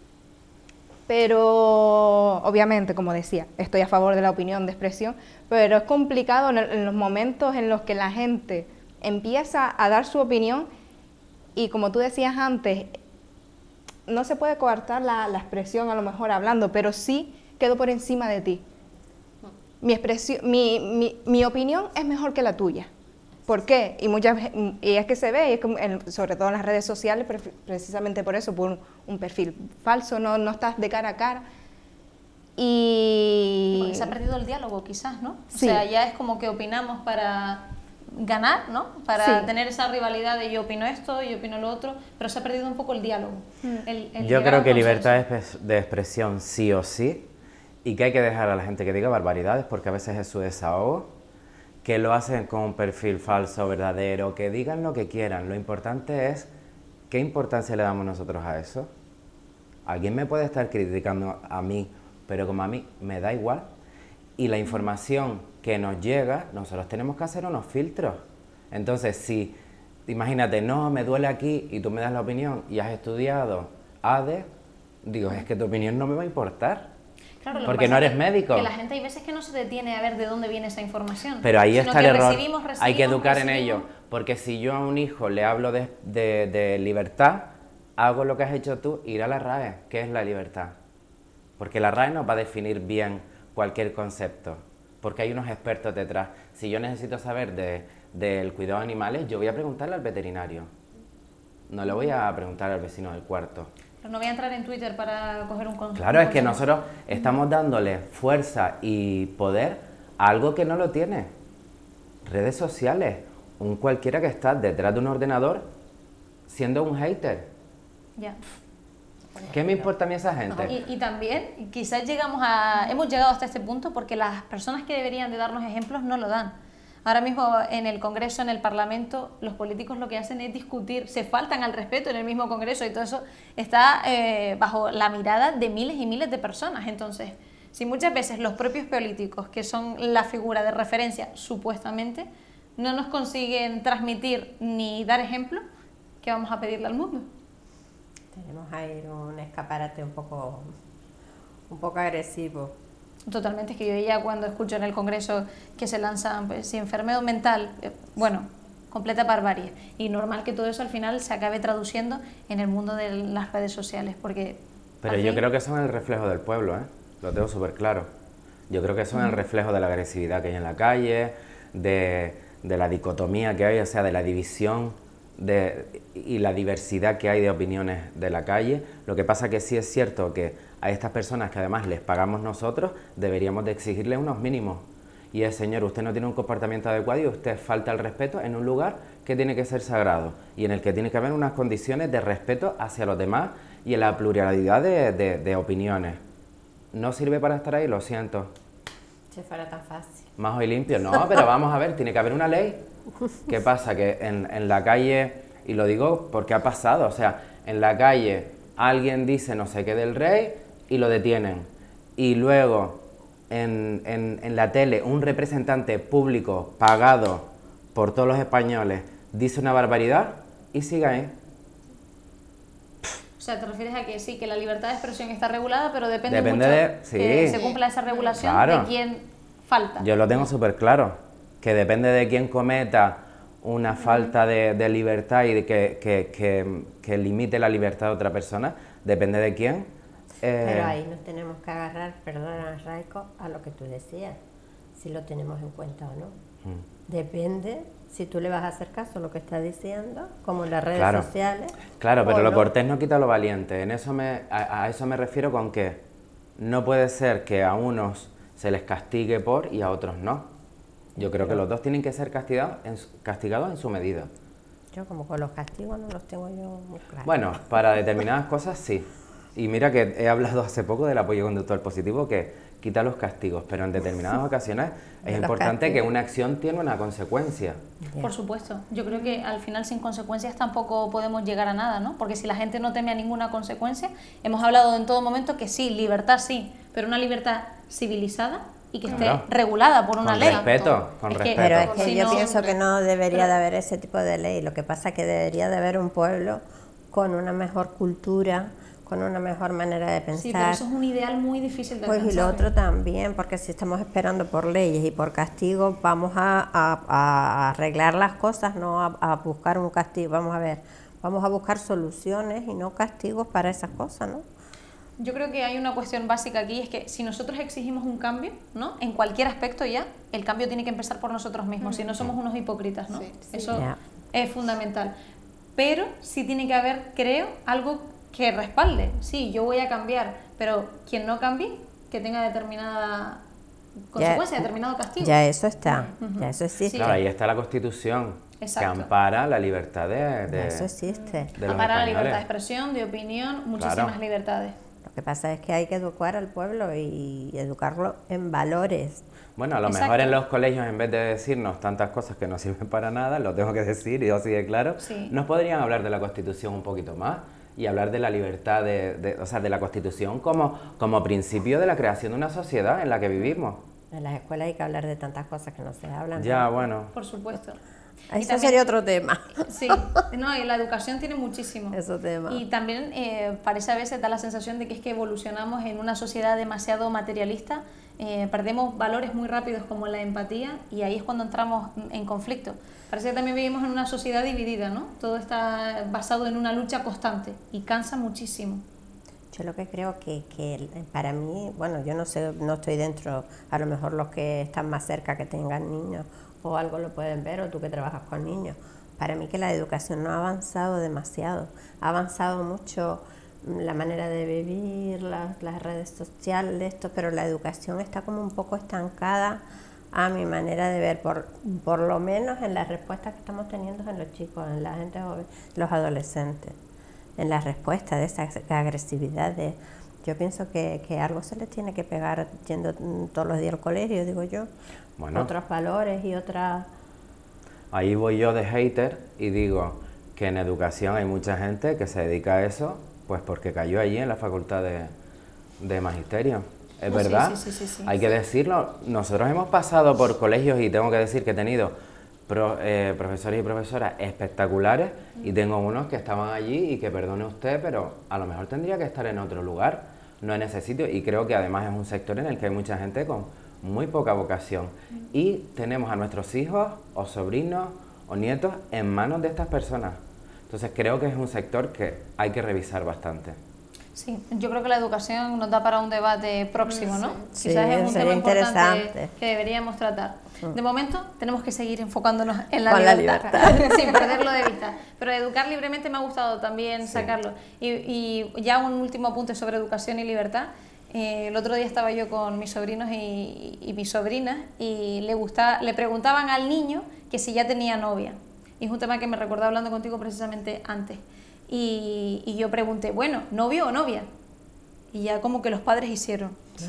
Pero obviamente, como decía, estoy a favor de la opinión de expresión, pero es complicado en los momentos en los que la gente empieza a dar su opinión y, como tú decías antes, no se puede coartar la expresión a lo mejor hablando, pero sí quedo por encima de ti. Mi opinión es mejor que la tuya. ¿Por qué? Y es que se ve, y es que sobre todo en las redes sociales, precisamente por eso, por un perfil falso, no estás de cara a cara. Y
porque se ha perdido el diálogo quizás, ¿no?
Sí.
O sea, ya es como que opinamos para ganar, ¿no? Para tener esa rivalidad de yo opino esto, yo opino lo otro, pero se ha perdido un poco el diálogo.
Yo creo que libertad de expresión sí o sí, y que hay que dejar a la gente que diga barbaridades, porque a veces es su desahogo, que lo hacen con un perfil falso, verdadero, que digan lo que quieran. Lo importante es, ¿qué importancia le damos nosotros a eso? Alguien me puede estar criticando a mí, pero como a mí me da igual. Y la información que nos llega, nosotros tenemos que hacer unos filtros. Entonces, si imagínate, no, me duele aquí y tú me das la opinión y has estudiado ADE, digo, es que tu opinión no me va a importar.
Claro, lo que
porque
pasa
no
es
eres médico.
Que la gente hay veces que no se detiene a ver de dónde viene esa información.
Pero ahí
sino
está
que
el error. Hay que educar en
recibimos.
ello. Porque si yo a un hijo le hablo de libertad, hago lo que has hecho tú, ir a la RAE. ¿Qué es la libertad? Porque la RAE nos va a definir bien cualquier concepto. Porque hay unos expertos detrás. Si yo necesito saber del cuidado de animales, yo voy a preguntarle al veterinario. No le voy a preguntar al vecino del cuarto.
Pero no voy a entrar en Twitter para coger un consejo.
Claro, es que nosotros estamos dándole fuerza y poder a algo que no lo tiene. Redes sociales, un cualquiera que está detrás de un ordenador siendo un hater.
Ya.
¿Qué me importa a mí esa gente?
Y también quizás hemos llegado hasta este punto porque las personas que deberían de darnos ejemplos no lo dan. Ahora mismo en el Congreso, en el Parlamento, los políticos lo que hacen es discutir, se faltan al respeto en el mismo Congreso y todo eso está bajo la mirada de miles y miles de personas. Entonces, si muchas veces los propios políticos, que son la figura de referencia supuestamente, no nos consiguen transmitir ni dar ejemplo, ¿qué vamos a pedirle al mundo?
Tenemos ahí un escaparate un poco agresivo.
Totalmente, es que yo ya cuando escucho en el Congreso que se lanzan, pues, si enfermedad mental, bueno, completa barbarie. Y normal que todo eso al final se acabe traduciendo en el mundo de las redes sociales, porque...
Pero yo creo que son el reflejo del pueblo, ¿eh? Lo tengo súper claro. Yo creo que son el reflejo de la agresividad que hay en la calle, de la dicotomía que hay, o sea, de la división y la diversidad que hay de opiniones de la calle. Lo que pasa que sí es cierto que a estas personas que además les pagamos nosotros, deberíamos de exigirles unos mínimos. Y es, señor, usted no tiene un comportamiento adecuado y usted falta el respeto en un lugar que tiene que ser sagrado y en el que tiene que haber unas condiciones de respeto hacia los demás y en la pluralidad de opiniones. No sirve para estar ahí, lo siento.
Si fuera tan fácil.
Majo y limpio, no, pero vamos a ver, tiene que haber una ley. ¿Qué pasa? Que en la calle, y lo digo porque ha pasado, o sea, en la calle alguien dice no sé qué del rey y lo detienen. Y luego en la tele un representante público pagado por todos los españoles dice una barbaridad y sigue ahí.
O sea, te refieres a que sí, que la libertad de expresión está regulada, pero depende mucho
sí,
que se cumpla esa regulación de quién falta.
Yo lo tengo súper claro, que depende de quién cometa una falta de libertad y de que limite la libertad de otra persona, depende de quién.
Pero ahí nos tenemos que agarrar, perdona Raico, a lo que tú decías, si lo tenemos en cuenta o no. Depende si tú le vas a hacer caso a lo que está diciendo, como en las redes sociales.
Claro, pero
lo
no. Cortés no quita lo valiente. En eso a eso me refiero con que no puede ser que a unos se les castigue por y a otros no. Yo creo que los dos tienen que ser castigados en su medida.
Yo como con los castigos no los tengo yo muy claros.
Bueno, para determinadas cosas sí. Y mira que he hablado hace poco del apoyo conductual positivo que quita los castigos, pero en determinadas ocasiones es importante que una acción tiene una consecuencia.
Por supuesto. Yo creo que al final sin consecuencias tampoco podemos llegar a nada, ¿no? Porque si la gente no teme a ninguna consecuencia, hemos hablado en todo momento que sí, libertad sí, pero una libertad civilizada y que esté regulada por una ley.
Con respeto.
Pero es que yo pienso que no debería de haber ese tipo de ley. Lo que pasa es que debería de haber un pueblo con una mejor cultura, con una mejor manera de pensar.
Sí, pero eso es un ideal muy difícil de alcanzar.
Pues y lo otro también, porque si estamos esperando por leyes y por castigos, vamos a arreglar las cosas, no a buscar un castigo. Vamos a ver, vamos a buscar soluciones y no castigos para esas cosas, ¿no?
Yo creo que hay una cuestión básica aquí, es que si nosotros exigimos un cambio, ¿no? En cualquier aspecto ya, el cambio tiene que empezar por nosotros mismos, si no somos unos hipócritas, ¿no?
Sí, sí.
Eso es fundamental. Pero sí tiene que haber, creo, algo que respalde. Sí, yo voy a cambiar, pero quien no cambie, que tenga determinada consecuencia, determinado castigo.
Ya eso está, ya eso existe.
Claro, ahí está la Constitución, que ampara la libertad de
eso existe.
Ampara la libertad de expresión, de opinión, muchísimas libertades.
Lo que pasa es que hay que educar al pueblo y educarlo en valores.
Bueno, a lo mejor en los colegios, en vez de decirnos tantas cosas que no sirven para nada, lo tengo que decir y yo así de claro, nos podrían hablar de la Constitución un poquito más y hablar de la libertad, o sea, de la Constitución como principio de la creación de una sociedad en la que vivimos.
En las escuelas hay que hablar de tantas cosas que no se hablan.
Ya, bueno.
Por supuesto. Y
Eso
también-
sería otro tema.
Sí, no, y la educación tiene muchísimo.
Eso tema.
Y también parece a veces da la sensación de que es que evolucionamos en una sociedad demasiado materialista, perdemos valores muy rápidos como la empatía y ahí es cuando entramos en conflicto. Parece que también vivimos en una sociedad dividida, ¿no? Todo está basado en una lucha constante y cansa muchísimo.
Yo lo que creo que para mí, bueno, yo no sé, no estoy dentro, a lo mejor los que están más cerca que tengan niños o algo lo pueden ver, o tú que trabajas con niños. Para mí que la educación no ha avanzado demasiado, ha avanzado mucho la manera de vivir, las redes sociales, esto, pero la educación está como un poco estancada a mi manera de ver, por lo menos en las respuestas que estamos teniendo en los chicos, en la gente joven, los adolescentes. En la respuesta de esa agresividad. Yo pienso que algo se les tiene que pegar yendo todos los días al colegio, digo yo.
Bueno.
Otros valores y otras...
Ahí voy yo de hater y digo que en educación hay mucha gente que se dedica a eso, pues porque cayó allí en la facultad de magisterio. Es
Sí,
verdad,
sí.
hay que decirlo. Nosotros hemos pasado por colegios y tengo que decir que he tenido profesores y profesoras espectaculares y tengo unos que estaban allí y que, perdone usted, pero a lo mejor tendría que estar en otro lugar, no en ese sitio, y creo que además es un sector en el que hay mucha gente con muy poca vocación y tenemos a nuestros hijos o sobrinos o nietos en manos de estas personas. Entonces creo que es un sector que hay que revisar bastante.
Sí, yo creo que la educación nos da para un debate próximo, ¿no?
Sí,
Quizás es un
sería
tema importante
interesante.
que deberíamos tratar. De momento tenemos que seguir enfocándonos en la
Con la
libertad, sin perderlo de vista. Pero educar libremente me ha gustado también sacarlo. Y ya un último apunte sobre educación y libertad. El otro día estaba yo con mis sobrinos y mis sobrinas y le preguntaban al niño que si ya tenía novia. Y es un tema que me recordaba hablando contigo precisamente antes. Y yo pregunté, bueno, ¿novio o novia? Y ya como que los padres hicieron.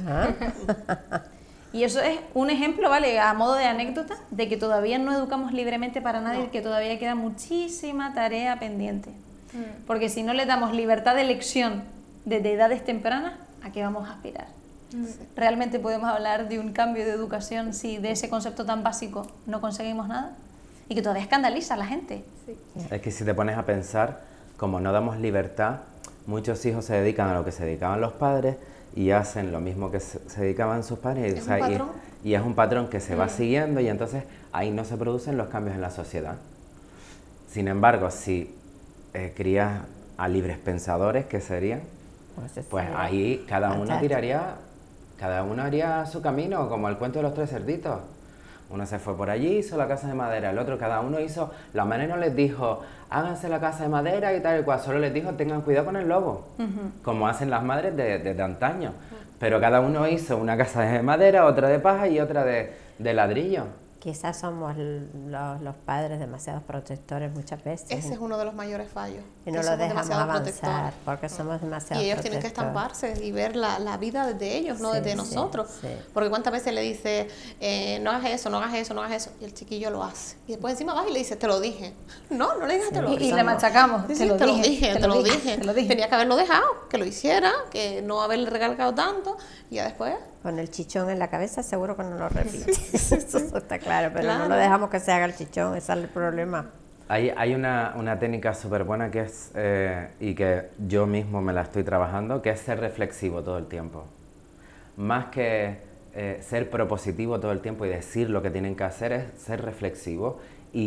Y eso es un ejemplo, ¿vale? A modo de anécdota, de que todavía no educamos libremente para nadie y que todavía queda muchísima tarea pendiente. Porque si no le damos libertad de elección desde edades tempranas, ¿a qué vamos a aspirar? ¿Realmente podemos hablar de un cambio de educación si de ese concepto tan básico no conseguimos nada? Y que todavía escandaliza a la gente.
Es que si te pones a pensar, como no damos libertad, muchos hijos se dedican a lo que se dedicaban los padres y hacen lo mismo que se dedicaban sus padres.
¿Es un patrón?
Y es un patrón que se va siguiendo y entonces ahí no se producen los cambios en la sociedad. Sin embargo, si crías a libres pensadores, ¿qué serían? Pues ahí cada uno haría su camino, como el cuento de los tres cerditos. Uno se fue por allí, hizo la casa de madera, el otro cada uno hizo, la madre no les dijo, háganse la casa de madera y tal y cual, solo les dijo, tengan cuidado con el lobo, como hacen las madres de antaño. Pero cada uno hizo una casa de madera, otra de paja y otra de ladrillo.
Quizás somos los padres demasiados protectores muchas veces.
Ese es uno de los mayores fallos.
Y
que
no lo
somos
dejamos
demasiado
avanzar
protectores.
porque somos demasiado
Y ellos tienen que
protectores.
estamparse y ver la vida desde ellos, no
Sí,
desde
sí,
nosotros.
sí.
Porque cuántas veces le dice, no hagas eso, no hagas eso, no hagas eso, y el chiquillo lo hace. Y después encima vas y le dices, te lo dije. No, no le digas, te lo dije.
Y le machacamos.
Sí, te lo dije. Tenía que haberlo dejado, que lo hiciera, que no haberle recalcado tanto, y ya después...
Con el chichón en la cabeza seguro que no lo repite. Eso está claro, pero
Claro.
no lo dejamos que se haga el chichón, ese es el problema.
Hay una técnica súper buena que es, y que yo mismo me la estoy trabajando, que es ser reflexivo todo el tiempo. Más que ser propositivo todo el tiempo y decir lo que tienen que hacer, es ser reflexivo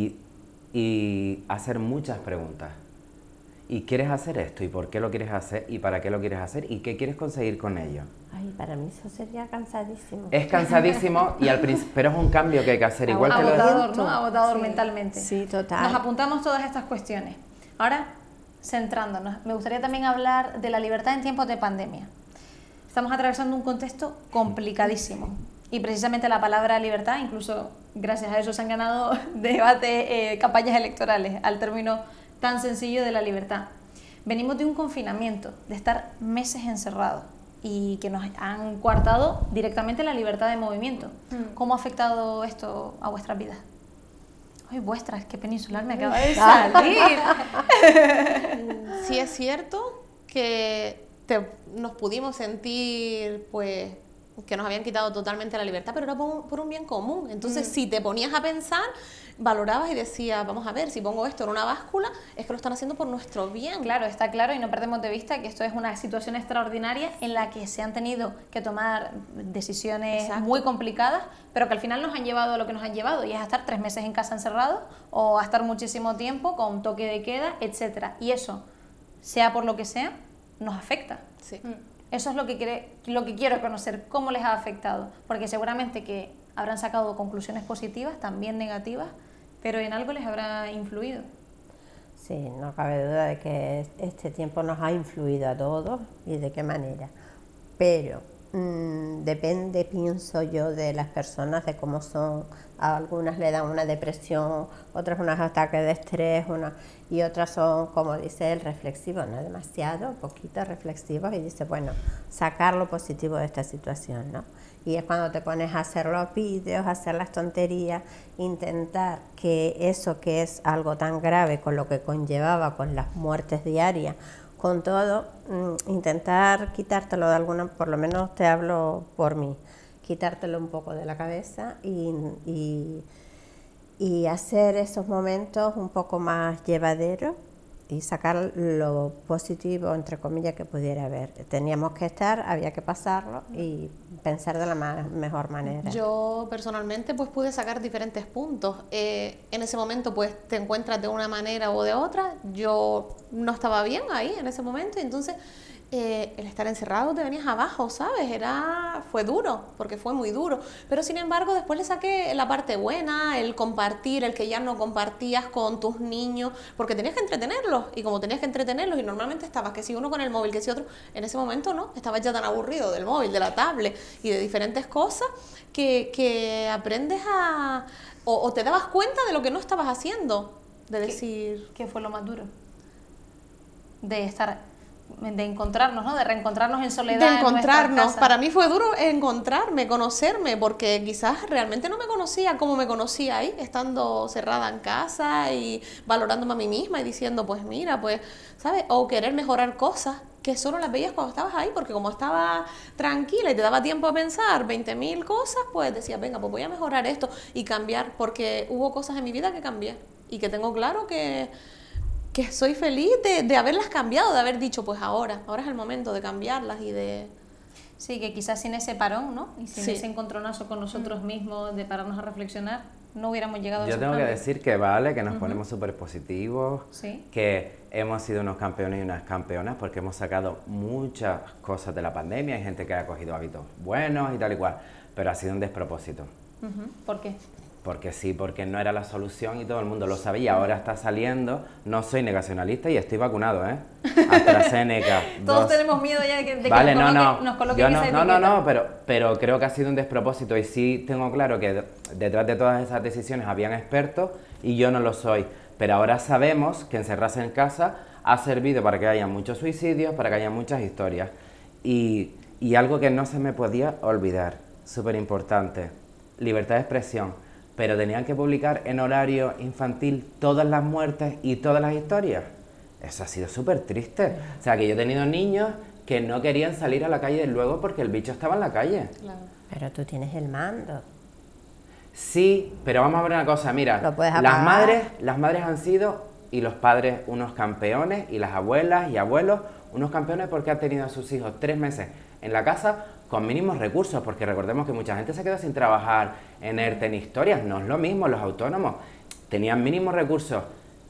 y hacer muchas preguntas. ¿Y quieres hacer esto? ¿Y por qué lo quieres hacer? ¿Y para qué lo quieres hacer? ¿Y qué quieres conseguir con ello?
Ay, para mí eso sería cansadísimo.
Es cansadísimo, pero es un cambio que hay que hacer. Igual que lo
Agotador, ¿no? Agotador mentalmente.
Sí, total.
Nos apuntamos todas estas cuestiones. Ahora, centrándonos, me gustaría también hablar de la libertad en tiempos de pandemia. Estamos atravesando un contexto complicadísimo y precisamente la palabra libertad, incluso gracias a eso se han ganado debates, campañas electorales, al término tan sencillo de la libertad. Venimos de un confinamiento, de estar meses encerrados y que nos han coartado directamente la libertad de movimiento. ¿Cómo ha afectado esto a vuestras vidas? Ay, vuestras, qué peninsular me acaba de salir.
Sí es cierto que nos pudimos sentir pues que nos habían quitado totalmente la libertad, pero era por un bien común. Entonces, si te ponías a pensar, valorabas y decías, vamos a ver, si pongo esto en una báscula, es que lo están haciendo por nuestro bien.
Claro, está claro, y no perdemos de vista que esto es una situación extraordinaria en la que se han tenido que tomar decisiones
Exacto.
muy complicadas, pero que al final nos han llevado a lo que nos han llevado, y es a estar 3 meses en casa encerrados o a estar muchísimo tiempo con toque de queda, etcétera. Y eso, sea por lo que sea, nos afecta.
Sí.
Eso es lo que quiero conocer, cómo les ha afectado, porque seguramente que habrán sacado conclusiones positivas, también negativas, pero en algo les habrá influido.
Sí, no cabe duda de que este tiempo nos ha influido a todos y de qué manera. Pero depende, pienso yo, de las personas, de cómo son. A algunas le dan una depresión, otras unos ataques de estrés, y otras son, como dice él, reflexivos, no demasiado, poquito reflexivos, y dice, bueno, sacar lo positivo de esta situación, ¿no? Y es cuando te pones a hacer los vídeos, a hacer las tonterías, intentar que eso que es algo tan grave con lo que conllevaba, con las muertes diarias, con todo, intentar quitártelo de alguna, por lo menos te hablo por mí, quitártelo un poco de la cabeza y hacer esos momentos un poco más llevaderos y sacar lo positivo, entre comillas, que pudiera haber. Teníamos que estar, había que pasarlo y pensar de la mejor manera.
Yo personalmente pues pude sacar diferentes puntos. En ese momento pues te encuentras de una manera o de otra. Yo no estaba bien ahí en ese momento, y entonces el estar encerrado te venías abajo, ¿sabes? Fue duro, porque fue muy duro, pero sin embargo después le saqué la parte buena, el compartir, el que ya no compartías con tus niños, porque tenías que entretenerlos, y como tenías que entretenerlos y normalmente estabas que si uno con el móvil, que si otro, en ese momento no, estabas ya tan aburrido del móvil, de la tablet y de diferentes cosas que aprendes o te dabas cuenta de lo que no estabas haciendo, de decir...
¿Qué fue lo más duro? De encontrarnos, ¿no? De reencontrarnos en soledad.
De
en nuestras
encontrarnos.
casas.
Para mí fue duro encontrarme, conocerme, porque quizás realmente no me conocía como me conocía ahí, estando cerrada en casa y valorándome a mí misma y diciendo, pues mira, pues, ¿sabes? O querer mejorar cosas que solo las veías cuando estabas ahí, porque como estaba tranquila y te daba tiempo a pensar 20.000 cosas, pues decías, venga, pues voy a mejorar esto y cambiar, porque hubo cosas en mi vida que cambié y que tengo claro que soy feliz de haberlas cambiado, de haber dicho, pues ahora es el momento de cambiarlas y de...
Sí, que quizás sin ese parón, ¿no? Y sin
Sí.
ese encontronazo con nosotros mismos, de pararnos a reflexionar, no hubiéramos llegado a
Yo
esos
tengo que
cambios.
decir que vale, que nos ponemos súper positivos,
Sí.
que hemos sido unos campeones y unas campeonas porque hemos sacado muchas cosas de la pandemia. Hay gente que ha cogido hábitos buenos y tal y cual, pero ha sido un despropósito.
¿Por qué?
Porque sí, porque no era la solución y todo el mundo lo sabía. Ahora está saliendo, no soy negacionalista y estoy vacunado, ¿eh? AstraZeneca.
Todos tenemos miedo ya de que
Vale,
nos coloquen
Yo
esa etiqueta.
no, pero creo que ha sido un despropósito y sí tengo claro que detrás de todas esas decisiones habían expertos y yo no lo soy. Pero ahora sabemos que encerrarse en casa ha servido para que haya muchos suicidios, para que haya muchas historias. Y algo que no se me podía olvidar, súper importante, libertad de expresión. Pero tenían que publicar en horario infantil todas las muertes y todas las historias. Eso ha sido súper triste. O sea, que yo he tenido niños que no querían salir a la calle luego porque el bicho estaba en la calle.
Claro.
Pero tú tienes el mando.
Sí, pero vamos a ver una cosa, mira,
Lo puedes
las
apagar.
madres han sido, y los padres, unos campeones, y las abuelas y abuelos, unos campeones porque han tenido a sus hijos 3 meses en la casa con mínimos recursos, porque recordemos que mucha gente se quedó sin trabajar en ERTE en historias, no es lo mismo, los autónomos tenían mínimos recursos.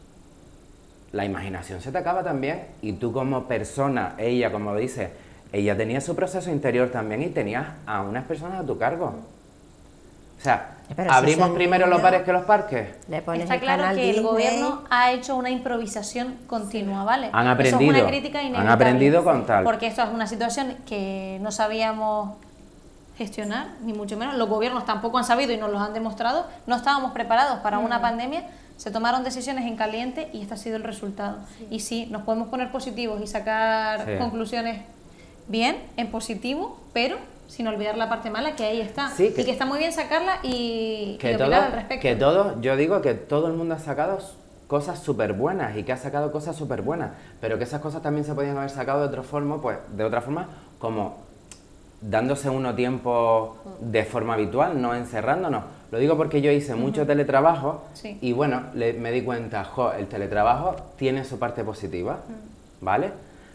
La imaginación se te acaba también, y tú como persona, ella, como dice, ella tenía su proceso interior también y tenías a unas personas a tu cargo. O sea,
Pero si
¿abrimos
ese
primero los
niño-
bares que los parques?
Le pones
Está
el
claro
canal
que el
Disney.
gobierno ha hecho una improvisación continua, ¿vale?
Han
Eso
aprendido,
es una crítica
han
inevitable.
aprendido con tal.
Porque esto es una situación que no sabíamos gestionar, ni mucho menos. Los gobiernos tampoco han sabido y nos los han demostrado. No estábamos preparados para una pandemia. Se tomaron decisiones en caliente y este ha sido el resultado. Y sí, nos podemos poner positivos y sacar
Sí.
conclusiones bien, en positivo, pero sin olvidar la parte mala que ahí está.
Sí, que-
y que está muy bien sacarla y
Que
opinar al respecto.
yo digo que todo el mundo ha sacado cosas súper buenas y que ha sacado cosas súper buenas, pero que esas cosas también se podían haber sacado de otra forma, como dándose uno tiempo de forma habitual, no encerrándonos. Lo digo porque yo hice mucho teletrabajo y bueno, me di cuenta, el teletrabajo tiene su parte positiva, ¿vale?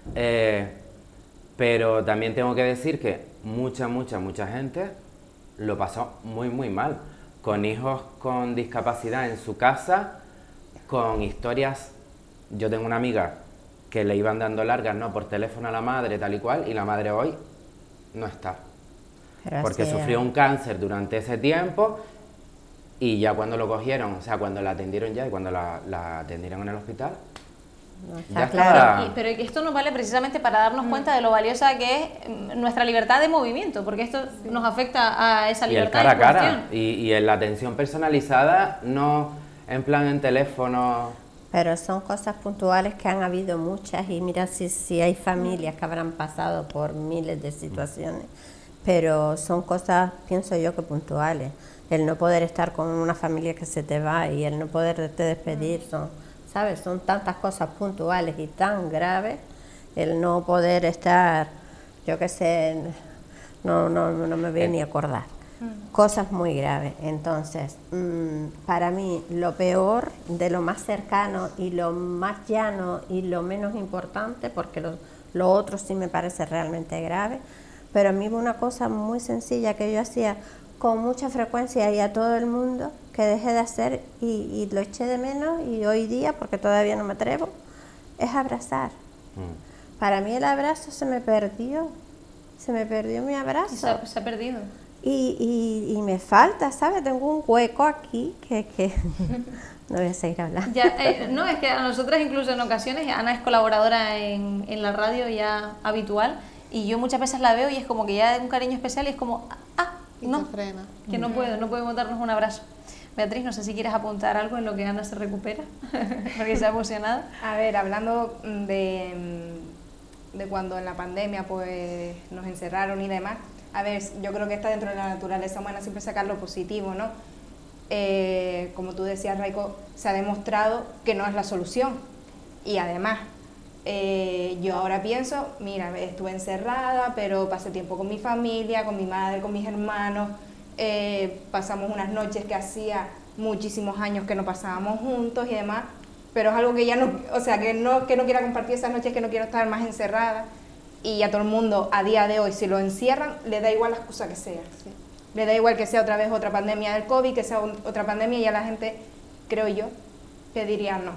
Pero también tengo que decir que mucha gente lo pasó muy mal, con hijos con discapacidad en su casa, con historias. Yo tengo una amiga que le iban dando largas, ¿no?, por teléfono a la madre, tal y cual, y la madre hoy no está. Porque sufrió un cáncer durante ese tiempo y ya cuando lo cogieron, o sea, cuando la atendieron ya y cuando la atendieron en el hospital,
No,
ya
claro.
estaba.
Pero esto nos vale precisamente para darnos cuenta de lo valiosa que es nuestra libertad de movimiento, porque esto nos afecta a esa
Y el
libertad
cara a
en
cara,
cuestión.
y en la atención personalizada, no en plan en teléfono.
Pero son cosas puntuales que han habido muchas y mira si hay familias que habrán pasado por miles de situaciones, pero son cosas, pienso yo, que puntuales. El no poder estar con una familia que se te va y el no poderte despedir, ¿sabes? Son tantas cosas puntuales y tan graves, el no poder estar, yo qué sé, no me voy ni a acordar. Cosas muy graves. Entonces, para mí, lo peor de lo más cercano y lo más llano y lo menos importante, porque lo otro sí me parece realmente grave, pero a mí una cosa muy sencilla que yo hacía con mucha frecuencia y a todo el mundo, que dejé de hacer y lo eché de menos y hoy día, porque todavía no me atrevo, es abrazar. Para mí el abrazo se me perdió mi abrazo.
Se ha perdido.
Y me falta, ¿sabes? Tengo un hueco aquí que no voy a seguir hablando.
Ya, no, es que a nosotras incluso en ocasiones, Ana es colaboradora en la radio ya habitual, y yo muchas veces la veo y es como que ya es un cariño especial y es como,
Y
no,
te frena.
que no podemos darnos un abrazo. Beatriz, no sé si quieres apuntar algo en lo que Ana se recupera, porque se ha emocionado.
A ver, hablando de cuando en la pandemia pues nos encerraron y demás, a ver, yo creo que está dentro de la naturaleza humana siempre sacar lo positivo, ¿no? Como tú decías, Raiko, se ha demostrado que no es la solución. Y además, yo ahora pienso, mira, estuve encerrada, pero pasé tiempo con mi familia, con mi madre, con mis hermanos, pasamos unas noches que hacía muchísimos años que no pasábamos juntos y demás, pero es algo que ya no, o sea, que no quiera compartir esas noches, que no quiero estar más encerrada. Y a todo el mundo a día de hoy, si lo encierran, le da igual la excusa que sea. ¿Sí? Le da igual que sea otra vez otra pandemia del COVID, que sea otra pandemia, y a la gente, creo yo, que diría no.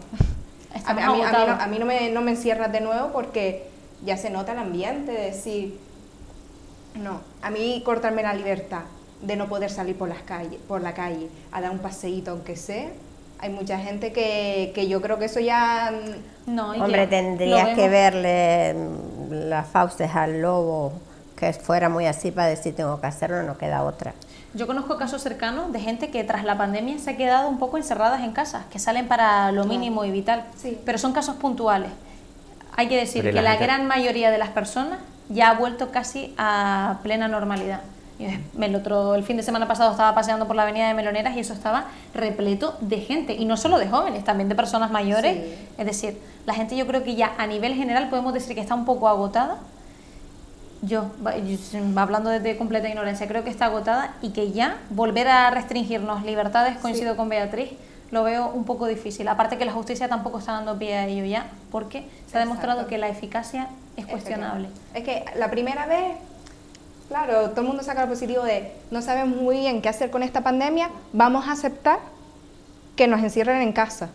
A mí no me encierras de nuevo porque ya se nota el ambiente de decir, no, a mí cortarme la libertad de no poder salir por la calle, a dar un paseíto aunque sea. Hay mucha gente que yo creo que eso ya...
No,
Hombre, tendrías que verle las fauces al lobo, que fuera muy así para decir tengo que hacerlo, no queda otra.
Yo conozco casos cercanos de gente que tras la pandemia se ha quedado un poco encerradas en casa, que salen para lo mínimo y vital,
Sí.
pero son casos puntuales. Hay que decir
Pero
que
la
la
gente-
gran mayoría de las personas ya ha vuelto casi a plena normalidad. El fin de semana pasado estaba paseando por la avenida de Meloneras y eso estaba repleto de gente, y no solo de jóvenes, también de personas mayores.
Sí.
Es decir, la gente, yo creo que ya a nivel general podemos decir que está un poco agotada. Yo, hablando desde completa ignorancia, creo que está agotada y que ya volver a restringirnos libertades, coincido con Beatriz, lo veo un poco difícil. Aparte que la justicia tampoco está dando pie a ello ya, porque se ha demostrado
Exacto.
que la eficacia es cuestionable.
Es que la primera vez, claro, todo el mundo saca lo positivo de no sabemos muy bien qué hacer con esta pandemia, vamos a aceptar que nos encierren en casa.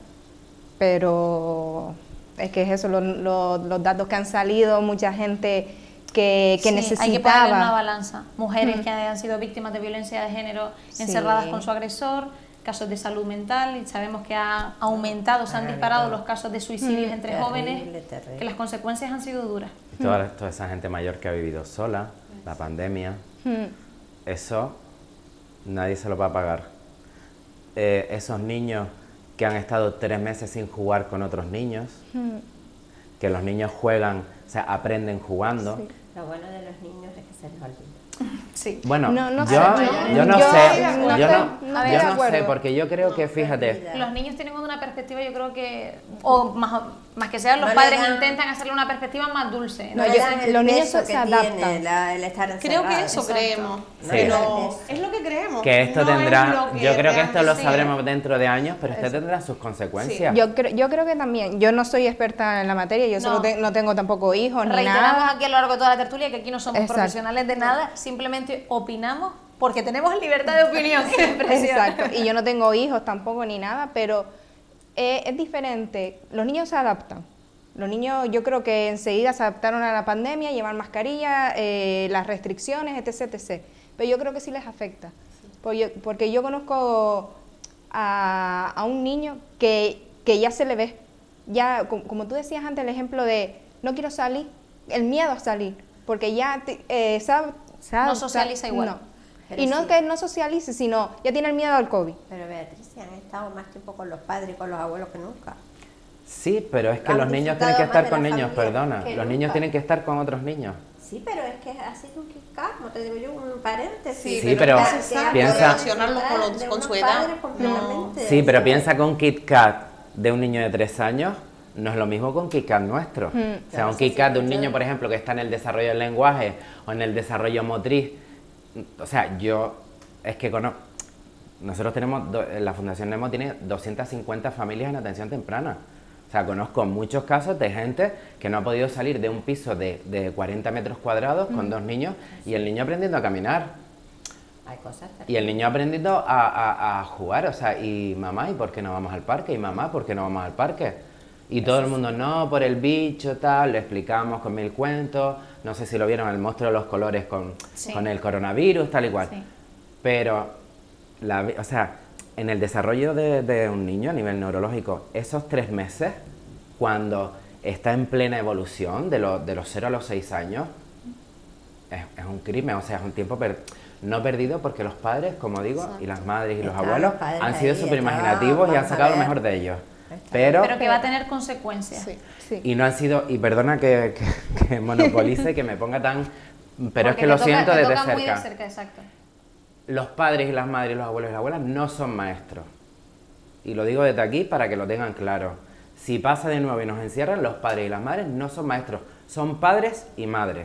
Pero es que es eso, los datos que han salido, mucha gente que
Sí,
necesitaba.
hay que ponerle una balanza. Mujeres que han sido víctimas de violencia de género encerradas con su agresor, casos de salud mental, y sabemos que ha aumentado, se han disparado los casos de suicidios entre jóvenes,
terrible.
que las consecuencias han sido duras.
Y toda esa gente mayor que ha vivido sola, la pandemia, eso nadie se lo va a pagar. Esos niños que han estado 3 meses sin jugar con otros niños, que los niños juegan, o sea, aprenden jugando.
Lo bueno de los niños es que se les olvida.
Sí.
Bueno,
No, no
yo
sé.
no sé,
No
yo
estoy de
no sé,
acuerdo.
porque yo creo que, fíjate,
Los niños tienen una perspectiva, yo creo que, o más que sean los
No le
padres
dan-
intentan hacerle una perspectiva más dulce.
No,
No
Entonces,
le dan el
los niños
peso
se
que
adaptan.
tiene el estar encerrado.
Creo que eso
Exacto.
creemos,
Sí.
pero es lo que creemos.
que esto
no es
tendrá,
lo que
yo creo que esto lo
realmente-
sabremos dentro de años, pero esto tendrá sus consecuencias.
Yo creo que también, yo no soy experta en la materia, yo
No.
no tengo tampoco hijos ni
reiteramos
nada.
aquí a lo largo de toda la tertulia que aquí no somos
Exacto.
profesionales de nada, simplemente opinamos porque tenemos libertad de opinión y de expresión.
Exacto, y yo no tengo hijos tampoco ni nada, pero es diferente. Los niños se adaptan. Los niños, yo creo que enseguida se adaptaron a la pandemia, llevar mascarilla, las restricciones, etc, etc. Pero yo creo que sí les afecta. Porque yo conozco a un niño que ya se le ve. Ya, como tú decías antes, el ejemplo de no quiero salir, el miedo a salir, porque ya
No socializa igual.
No.
Pero
Y no
sí.
que no socialice, sino ya tiene el miedo al COVID.
Pero Beatriz, si han estado más tiempo con los padres y con los abuelos que nunca.
Sí, pero es que
Han
los niños
disfrutado
tienen que
más
estar
de
con
la
niños,
familia
perdona.
que
Los niños
nunca.
tienen que estar con otros niños.
Sí, pero es que ha sido un kick-up, como te digo yo, un paréntesis.
Sí, pero
Que ha
piensa-
podido
relacionarlos con
disfrutar de
con
unos
su edad.
padres completamente.
Sí, pero
O sea,
piensa que un Kit Kat de un niño de 3 años no es lo mismo que un Kit Kat nuestro. O sea,
Claro,
un
sí,
Kit
sí,
Kat de un
mucho.
niño, por ejemplo, que está en el desarrollo del lenguaje o en el desarrollo motriz. O sea, nosotros tenemos, la Fundación Nemo tiene 250 familias en atención temprana. O sea, conozco muchos casos de gente que no ha podido salir de un piso de 40 metros cuadrados con 2 niños y el niño aprendiendo a caminar.
hay cosas
Y el niño aprendiendo a jugar, o sea, y mamá, ¿y por qué no vamos al parque? Y mamá, ¿por qué no vamos al parque? Y todo el mundo, no, por el bicho, tal, le explicamos con 1000 cuentos, no sé si lo vieron, el monstruo de los colores
Sí.
con el coronavirus, tal y cual.
Sí.
Pero, o sea, en el desarrollo de un niño a nivel neurológico, esos 3 meses, cuando está en plena evolución, de los 0 a los 6 años, es un crimen, o sea, es un tiempo no perdido porque los padres, como digo, y las madres y los
Estaban
abuelos
los padres
han sido
ahí,
súper imaginativos y han
vamos a
sacado lo
ver.
mejor de ellos.
Está.
Pero
Pero que va a tener consecuencias.
Sí.
Sí.
y no han sido, y perdona que monopolice, que me ponga tan, pero es
Porque
que lo
te
siento
te
desde
toca muy de
cerca.
cerca, exacto.
Los padres y las madres y los abuelos y las abuelas no son maestros. Y lo digo desde aquí para que lo tengan claro. Si pasa de nuevo y nos encierran, los padres y las madres no son maestros, son padres y madres.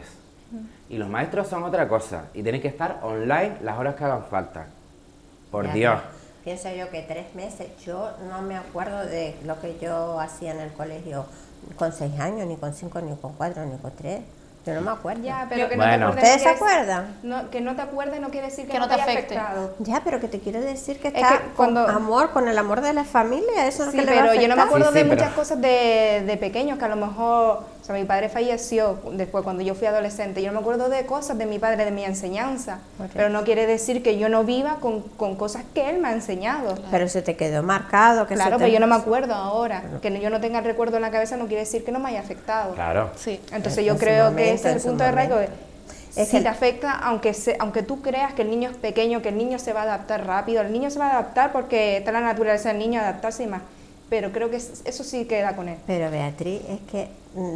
Y los maestros son otra cosa y tienen que estar online las horas que hagan falta. Por
Ya,
Dios.
Pienso yo que 3 meses, yo no me acuerdo de lo que yo hacía en el colegio con 6 años, ni con 5, ni con 4, ni con 3. Yo no me acuerdo.
Ya, pero que
Bueno.
no te acuerdes.
¿Ustedes se acuerdan?
Que no te acuerdes no quiere decir que,
Que no
no te
te
haya
afecte.
afectado.
Ya, pero que te quiero decir que
Es
está
que cuando-
con el amor de la familia, eso es
Sí,
lo que le va a
pero yo no me
afectar.
acuerdo
Sí,
de
sí, pero-
muchas cosas de pequeños, que a lo mejor, o sea, mi padre falleció después cuando yo fui adolescente, yo no me acuerdo de cosas de mi padre, de mi enseñanza,
Correcto.
pero no quiere decir que yo no viva con cosas que él me ha enseñado.
Pero se te quedó marcado. Que
Claro,
se te-
pero yo no me acuerdo ahora, que yo no tenga el recuerdo en la cabeza no quiere decir que no me haya afectado.
Claro.
Sí.
Entonces
En
yo
su
creo que
momento,
ese es
en
el
su
punto de arraigo.
momento. Es
Si
que-
te afecta, aunque tú creas que el niño es pequeño, que el niño se va a adaptar rápido, el niño se va a adaptar porque está en la naturaleza del niño adaptarse y más. Pero creo que eso sí queda con él.
Pero Beatriz, es que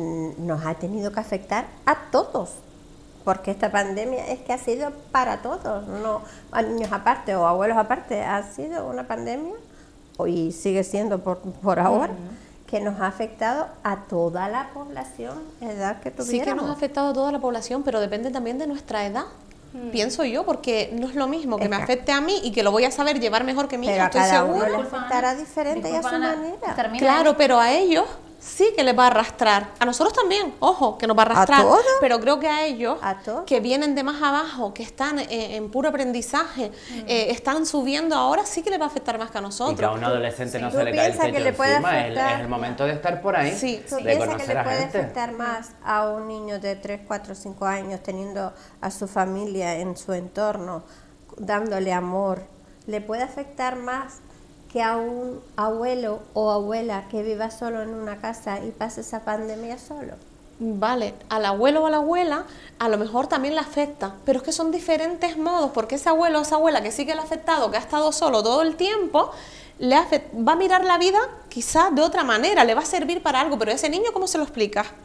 nos ha tenido que afectar a todos, porque esta pandemia es que ha sido para todos, no a niños aparte o abuelos aparte, ha sido una pandemia, y sigue siendo por ahora, que nos ha afectado a toda la población, edad que
Sí que
tuviéramos.
nos ha afectado a toda la población, pero depende también de nuestra edad. Pienso yo, porque no es lo mismo que me
Exacto.
afecte a mí y que lo voy a saber llevar mejor que mi
Pero
hija,
a
estoy
cada uno
segura.
le
Disculpa,
afectará
Ana.
diferente y a
Disculpa,
su
Ana,
manera.
termina.
Claro, pero a ellos sí que les va a arrastrar. A nosotros también, ojo, que nos va a arrastrar.
todos?
Pero creo que a ellos,
A todos.
que vienen de más abajo, que están en puro aprendizaje, están subiendo ahora, sí que les va a afectar más que a
Y que a
nosotros.
un adolescente no
Tú
se le cae el
piensas que
techo
le puede
encima,
afectar-
es el momento de estar por ahí,
Sí.
¿Tú
de
piensas que
conocer
le
a
puede
gente.
afectar más a un niño de 3, 4, 5 años teniendo a su familia en su entorno, dándole amor? ¿Le puede afectar más que a un abuelo o abuela que viva solo en una casa y pase esa pandemia solo?
Vale, al abuelo o a la abuela a lo mejor también le afecta, pero es que son diferentes modos, porque ese abuelo o esa abuela que sí que le ha afectado, que ha estado solo todo el tiempo, va a mirar la vida quizás de otra manera, le va a servir para algo, pero ese niño, ¿cómo se lo explica?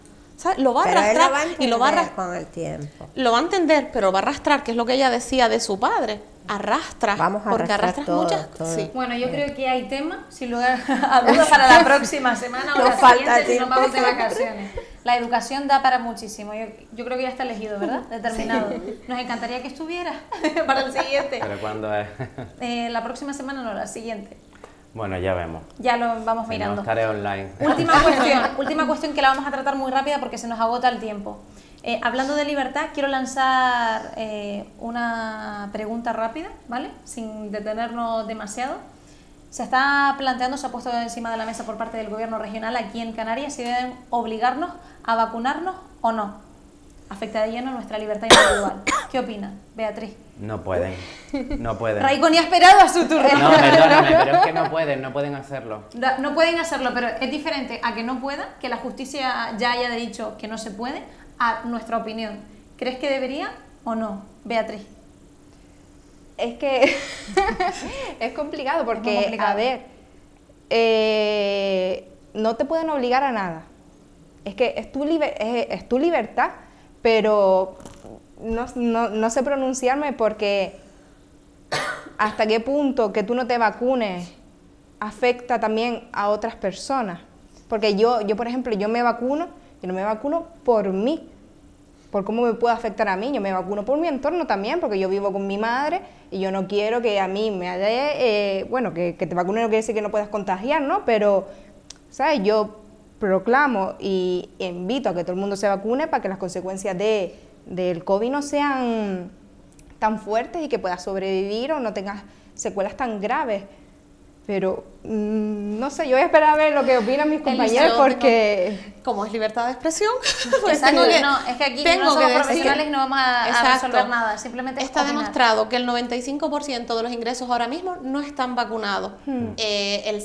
¿sabes? Lo va a
Pero él
arrastrar
lo va a
y lo va a
entender
arrastrar.
con el tiempo.
Lo va a entender, pero va a arrastrar, que es lo que ella decía de su padre. Arrastra,
Vamos a
porque
arrastrar
arrastras
todo,
muchas.
todo.
Sí.
Bueno, yo creo que hay tema, sin lugar a dudas, para la próxima semana o
Nos
la
falta
siguiente, si nos
tiempo.
vamos de vacaciones. La educación da para muchísimo. Yo creo que ya está elegido, ¿verdad? Determinado. Nos encantaría que estuviera para el siguiente.
¿Pero cuándo es?
La próxima semana no, la siguiente.
Bueno, ya vemos.
Ya lo vamos
Si
mirando.
no, estaré online.
Última cuestión que la vamos a tratar muy rápida porque se nos agota el tiempo. Hablando de libertad, quiero lanzar una pregunta rápida, ¿vale? Sin detenernos demasiado. Se está planteando, se ha puesto encima de la mesa por parte del gobierno regional aquí en Canarias si deben obligarnos a vacunarnos o no. Afecta de lleno nuestra libertad individual. ¿Qué opina, Beatriz?
No pueden. No pueden.
Raiko ni ha esperado a su turno.
No, perdóname, pero es que no pueden hacerlo.
No pueden hacerlo, pero es diferente a que no puedan, que la justicia ya haya dicho que no se puede, a nuestra opinión. ¿Crees que debería o no, Beatriz?
Es que es complicado porque,
Es muy complicado.
a ver, no te pueden obligar a nada. Es que es tu libertad, pero no sé pronunciarme porque hasta qué punto que tú no te vacunes afecta también a otras personas. Porque yo por ejemplo, yo me vacuno y no me vacuno por mí, por cómo me puede afectar a mí. Yo me vacuno por mi entorno también, porque yo vivo con mi madre y yo no quiero que a mí me haya, bueno, que te vacunen no quiere decir que no puedas contagiar, ¿no? Pero, ¿sabes? Yo proclamo y invito a que todo el mundo se vacune para que las consecuencias del COVID no sean tan fuertes y que puedas sobrevivir o no tengas secuelas tan graves. Pero, no sé, yo voy a esperar a ver lo que opinan mis compañeros porque...
Como es libertad de expresión, pues
Exacto,
tengo que,
no, es que aquí
tengo
no somos
que decir-
profesionales y no vamos a
Exacto.
resolver nada, simplemente es
Está
opinar.
demostrado que el 95% de los ingresos ahora mismo no están vacunados. El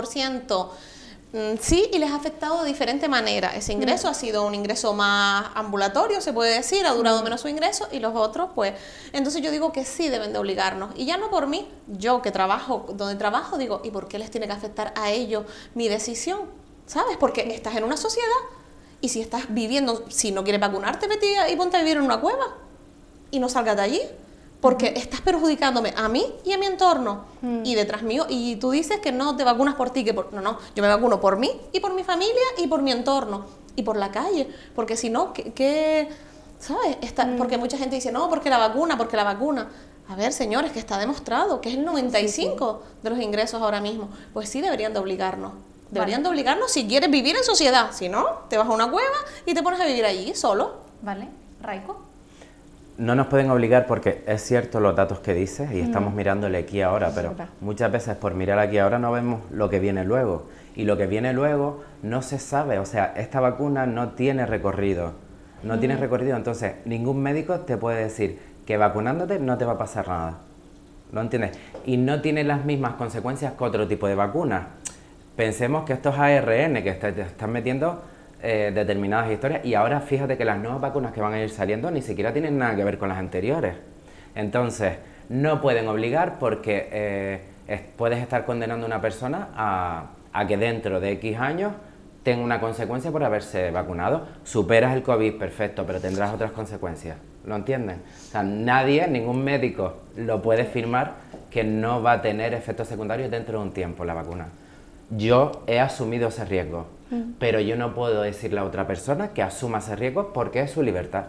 5% sí, y les ha afectado de diferente manera. Ese ingreso ha sido un ingreso más ambulatorio, se puede decir, ha durado menos su ingreso, y los otros, pues... Entonces yo digo que sí deben de obligarnos. Y ya no por mí, yo que trabajo, donde trabajo, digo, ¿y por qué les tiene que afectar a ellos mi decisión? ¿Sabes? Porque estás en una sociedad y si estás viviendo, si no quieres vacunarte, vete y ponte a vivir en una cueva y no salgas de allí. Porque estás perjudicándome a mí y a mi entorno y detrás mío, y tú dices que no te vacunas por ti, no, yo me vacuno por mí y por mi familia y por mi entorno y por la calle, porque si no, ¿qué ¿sabes? Porque mucha gente dice, no, porque la vacuna. A ver, señores, que está demostrado que es el 95% de los ingresos ahora mismo. Pues sí deberían de obligarnos. Deberían de obligarnos si quieres vivir en sociedad. Si no, te vas a una cueva y te pones a vivir allí solo.
Vale, Raiko.
No nos pueden obligar porque es cierto los datos que dices y estamos mirándole aquí ahora, pero muchas veces por mirar aquí ahora no vemos lo que viene luego. Y lo que viene luego no se sabe, o sea, esta vacuna no tiene recorrido. No tiene recorrido, entonces ningún médico te puede decir que vacunándote no te va a pasar nada. ¿Lo entiendes? Y no tiene las mismas consecuencias que otro tipo de vacunas. Pensemos que estos ARN que te están metiendo determinadas historias, y ahora fíjate que las nuevas vacunas que van a ir saliendo ni siquiera tienen nada que ver con las anteriores. Entonces, no pueden obligar porque puedes estar condenando a una persona a que dentro de X años tenga una consecuencia por haberse vacunado. Superas el COVID, perfecto, pero tendrás otras consecuencias. ¿Lo entienden? O sea, nadie, ningún médico lo puede firmar que no va a tener efectos secundarios dentro de un tiempo la vacuna. Yo he asumido ese riesgo, pero yo no puedo decirle a otra persona que asuma ese riesgo porque es su libertad.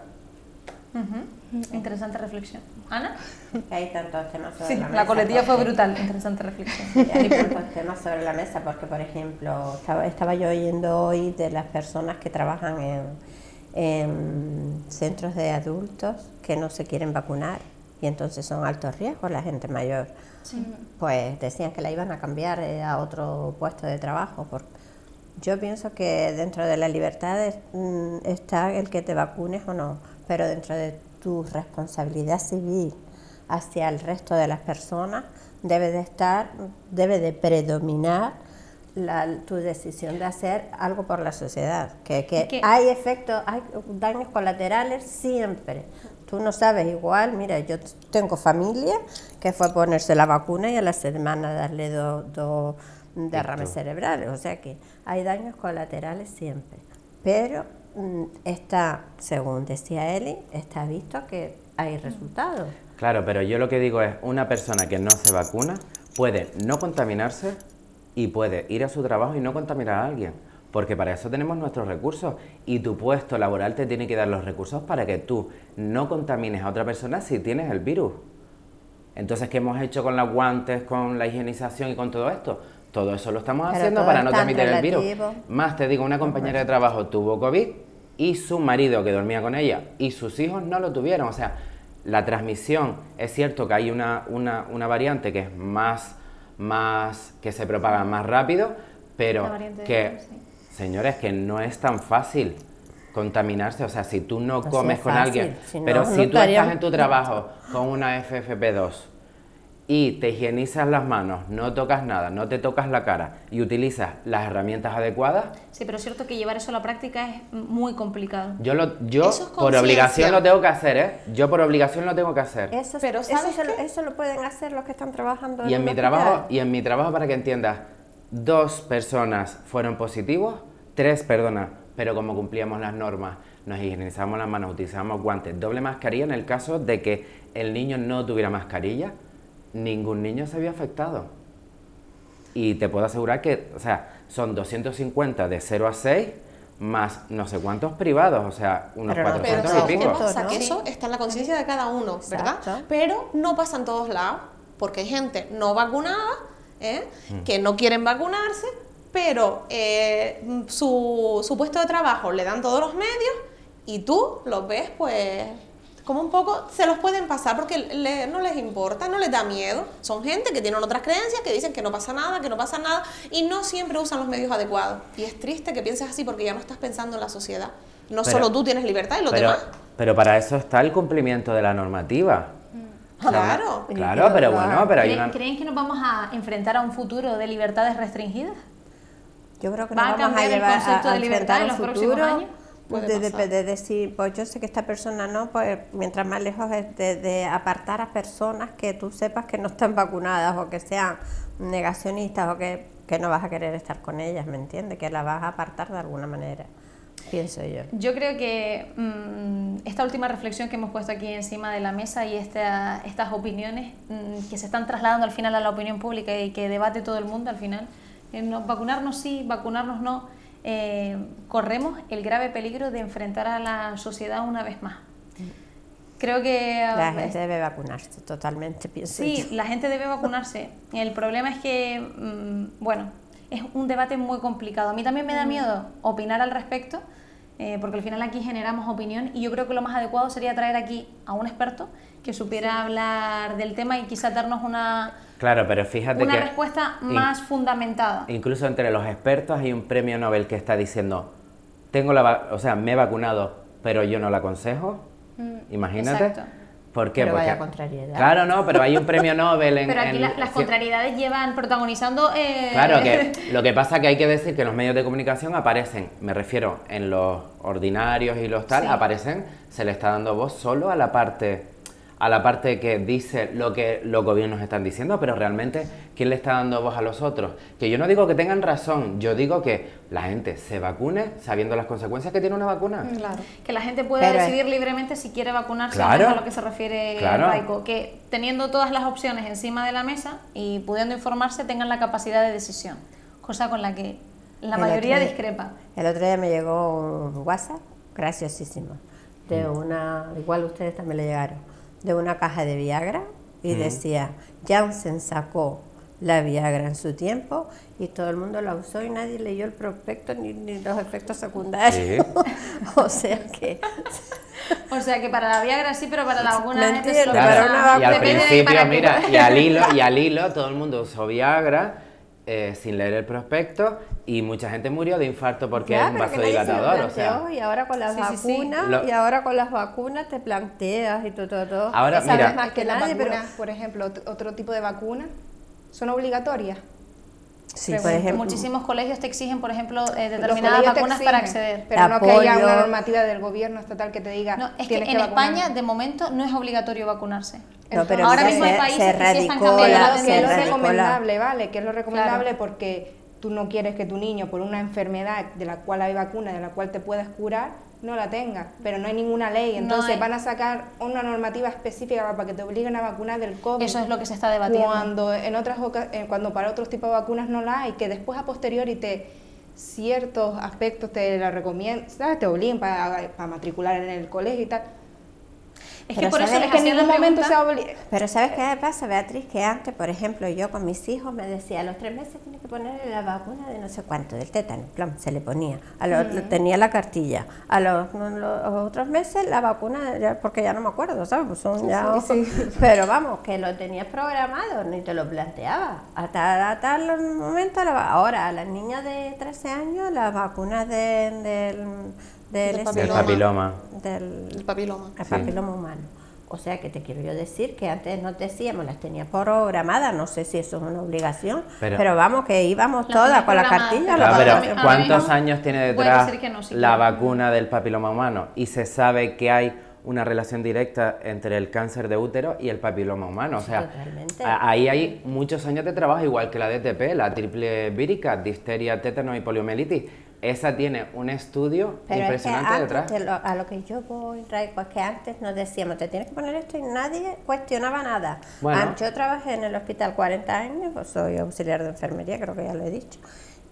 Interesante reflexión. ¿Ana?
Hay tantos temas sobre
Sí,
la mesa.
la coletilla fue
porque-
brutal. Interesante reflexión.
Hay tantos temas sobre la mesa porque, por ejemplo, estaba yo oyendo hoy de las personas que trabajan en centros de adultos que no se quieren vacunar y entonces son altos riesgos la gente mayor. Pues decían que la iban a cambiar a otro puesto de trabajo. Yo pienso que dentro de la libertad está el que te vacunes o no, pero dentro de tu responsabilidad civil hacia el resto de las personas debe de predominar tu decisión de hacer algo por la sociedad. Que hay efectos, hay daños colaterales siempre. Tú no sabes igual, mira, yo tengo familia que fue a ponerse la vacuna y a la semana darle dos derrames cerebrales, o sea que hay daños colaterales siempre. Pero está, según decía Eli, está visto que hay resultados.
Claro, pero yo lo que digo es, una persona que no se vacuna puede no contaminarse y puede ir a su trabajo y no contaminar a alguien, porque para eso tenemos nuestros recursos y tu puesto laboral te tiene que dar los recursos para que tú no contamines a otra persona si tienes el virus. Entonces, ¿qué hemos hecho con los guantes, con la higienización y con todo esto? Todo eso lo estamos haciendo para no transmitir el virus. Más te digo, una compañera de trabajo tuvo COVID y su marido, que dormía con ella, y sus hijos no lo tuvieron. O sea, la transmisión, es cierto que hay una variante que es más que se propaga más rápido, pero que, señores, que no es tan fácil contaminarse. O sea, si tú no comes con alguien, pero si tú estás en tu trabajo con una FFP2 y te higienizas las manos, no tocas nada, no te tocas la cara y utilizas las herramientas adecuadas.
Sí, pero es cierto que llevar eso a la práctica es muy complicado.
Yo por obligación lo tengo que hacer, ¿eh? Yo por obligación lo tengo que hacer.
Eso lo pueden hacer los que están trabajando
y en mi trabajo, para que entiendas, 2 personas fueron positivos, 3, perdona, pero como cumplíamos las normas, nos higienizamos las manos, utilizamos guantes, doble mascarilla en el caso de que el niño no tuviera mascarilla. Ningún niño se vio afectado. Y te puedo asegurar que, o sea, son 250 de 0 a 6, más no sé cuántos privados, o sea, unos 400 y pico.
¿Qué pasa? Que eso está en la conciencia de cada uno, ¿verdad?
Exacto.
Pero no pasa en todos lados, porque hay gente no vacunada, que no quieren vacunarse, pero su puesto de trabajo le dan todos los medios y tú los ves, pues, como un poco se los pueden pasar porque no les importa, no les da miedo. Son gente que tienen otras creencias, que dicen que no pasa nada y no siempre usan los medios adecuados. Y es triste que pienses así porque ya no estás pensando en la sociedad. Solo tú tienes libertad y los demás.
Pero para eso está el cumplimiento de la normativa.
Claro.
Claro, pero bueno, pero hay una...
¿Creen que nos vamos a enfrentar a un futuro de libertades restringidas?
Yo creo que
¿Va a cambiar el concepto de libertad en los próximos años?
De decir, pues yo sé que esta persona no, pues mientras más lejos es de apartar a personas que tú sepas que no están vacunadas o que sean negacionistas o que no vas a querer estar con ellas, ¿me entiendes? Que las vas a apartar de alguna manera, pienso yo.
Yo creo que esta última reflexión que hemos puesto aquí encima de la mesa y estas opiniones que se están trasladando al final a la opinión pública y que debate todo el mundo al final, vacunarnos sí, vacunarnos no, corremos el grave peligro de enfrentar a la sociedad una vez más. Creo que
la gente debe vacunarse totalmente, pienso yo.
Sí, la gente debe vacunarse. El problema es que, bueno, es un debate muy complicado. A mí también me da miedo opinar al respecto, porque al final aquí generamos opinión y yo creo que lo más adecuado sería traer aquí a un experto que supiera hablar del tema y quizá darnos una respuesta más fundamentada.
Incluso entre los expertos hay un premio Nobel que está diciendo, me he vacunado, pero yo no la aconsejo. Imagínate.
Exacto.
¿Por qué?
Pero
Porque,
vaya contrariedad.
Claro, no, pero hay un premio Nobel en...
Pero aquí las contrariedades llevan protagonizando...
Claro, que lo que pasa que hay que decir que los medios de comunicación aparecen, me refiero, en los ordinarios y los tal, aparecen, se le está dando voz solo a la parte que dice lo que los gobiernos están diciendo, pero realmente, ¿quién le está dando voz a los otros? Que yo no digo que tengan razón, yo digo que la gente se vacune sabiendo las consecuencias que tiene una vacuna.
Claro. Que la gente pueda decidir libremente si quiere vacunarse,
claro,
a lo que se refiere Raico, que teniendo todas las opciones encima de la mesa y pudiendo informarse tengan la capacidad de decisión, cosa con la que la mayoría discrepa.
El otro día me llegó un WhatsApp graciosísimo, de igual ustedes también le llegaron, de una caja de Viagra y decía, Janssen sacó la Viagra en su tiempo y todo el mundo la usó y nadie leyó el prospecto ni los efectos secundarios. Sí. O sea que
para la Viagra sí, pero para la vacuna
es claro,
y al principio, mira, y al hilo todo el mundo usó Viagra sin leer el prospecto y mucha gente murió de infarto porque es un vasodilatador, o sea.
Y ahora con las vacunas, y ahora con las vacunas te planteas y todo.
Ahora,
¿sabes
mira,
más que nadie, pero por ejemplo, otro tipo de vacunas son obligatorias?
Sí, por ejemplo,
muchísimos colegios te exigen, por ejemplo, determinadas vacunas para acceder.
Pero no que haya una normativa del gobierno estatal que te diga.
No, es que en España, de momento, no es obligatorio vacunarse.
No, pero
ahora mismo hay países que sí están cambiando la
que es lo recomendable, ¿vale? Que es lo recomendable porque tú no quieres que tu niño, por una enfermedad de la cual hay vacuna, de la cual te puedes curar, no la tenga, pero no hay ninguna ley, entonces van a sacar una normativa específica para que te obliguen a vacunar del COVID.
Eso es lo que se está debatiendo.
Cuando para otros tipos de vacunas no la hay, que después a posteriori ciertos aspectos te la recomiendan, te obligan para matricular en el colegio y tal.
Es que por eso
es que en ningún momento se obliga.
Pero ¿sabes qué pasa, Beatriz? Que antes, por ejemplo, yo con mis hijos me decía, a los 3 meses tiene que ponerle la vacuna de no sé cuánto, del tétano, plum, se le ponía. Tenía la cartilla. A los otros meses la vacuna, porque ya no me acuerdo, ¿sabes? Pues son Pero vamos, que lo tenías programado, ni te lo planteabas. Hasta tal momento, ahora a las niñas de 13 años, las vacunas del
papiloma.
El papiloma humano. O sea, que te quiero yo decir que antes nos decíamos, las tenía programadas, no sé si eso es una obligación, pero vamos, que íbamos todas con la cartilla.
Claro, pero ¿cuántos años tiene detrás la vacuna del papiloma humano? Y se sabe que hay una relación directa entre el cáncer de útero y el papiloma humano. O sea, ahí hay muchos años de trabajo, igual que la DTP, la triple vírica, difteria, tétano y poliomielitis. Esa tiene un estudio impresionante detrás.
A lo que yo voy, Raico, es que antes nos decíamos, te tienes que poner esto y nadie cuestionaba nada.
Bueno.
Yo trabajé en el hospital 40 años, pues soy auxiliar de enfermería, creo que ya lo he dicho.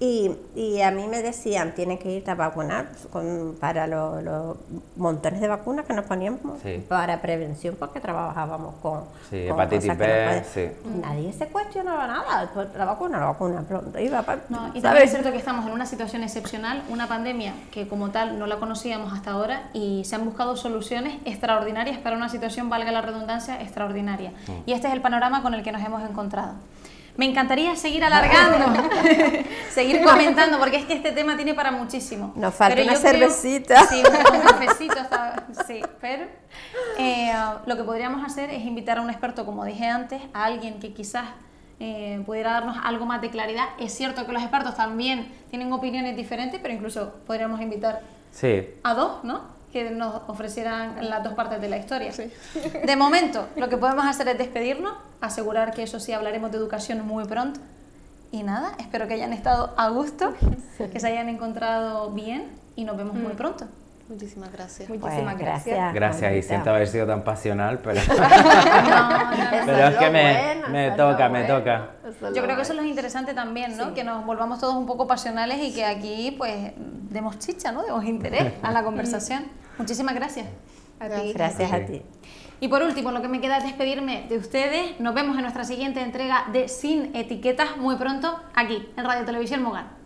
Y a mí me decían, tienes que irte a vacunar para los montones de vacunas que nos poníamos para prevención, porque trabajábamos con
hepatitis B,
Nadie se cuestionaba nada, la vacuna pronto iba para...
No, y también es cierto que estamos en una situación excepcional, una pandemia que como tal no la conocíamos hasta ahora y se han buscado soluciones extraordinarias para una situación, valga la redundancia, extraordinaria. Y este es el panorama con el que nos hemos encontrado. Me encantaría seguir alargando, seguir comentando, porque es que este tema tiene para muchísimo.
Nos falta una cervecita.
Sí, un cafecito. Sí, pero lo que podríamos hacer es invitar a un experto, como dije antes, a alguien que quizás pudiera darnos algo más de claridad. Es cierto que los expertos también tienen opiniones diferentes, pero incluso podríamos invitar a dos, ¿no?, que nos ofrecieran las dos partes de la historia. De momento, lo que podemos hacer es despedirnos, asegurar que eso sí, hablaremos de educación muy pronto. Y nada, espero que hayan estado a gusto, que se hayan encontrado bien y nos vemos muy pronto.
Muchísimas gracias.
Muchísimas gracias.
Gracias, y siento haber sido tan pasional, pero...
No,
pero es que me toca.
Yo creo que eso es lo interesante también, ¿no? Que nos volvamos todos un poco pasionales y que aquí, pues, demos chicha, ¿no? Demos interés a la conversación. Muchísimas gracias.
A ti.
Gracias a ti.
Y por último, lo que me queda es despedirme de ustedes. Nos vemos en nuestra siguiente entrega de Sin Etiquetas muy pronto, aquí, en Radio Televisión Mogán.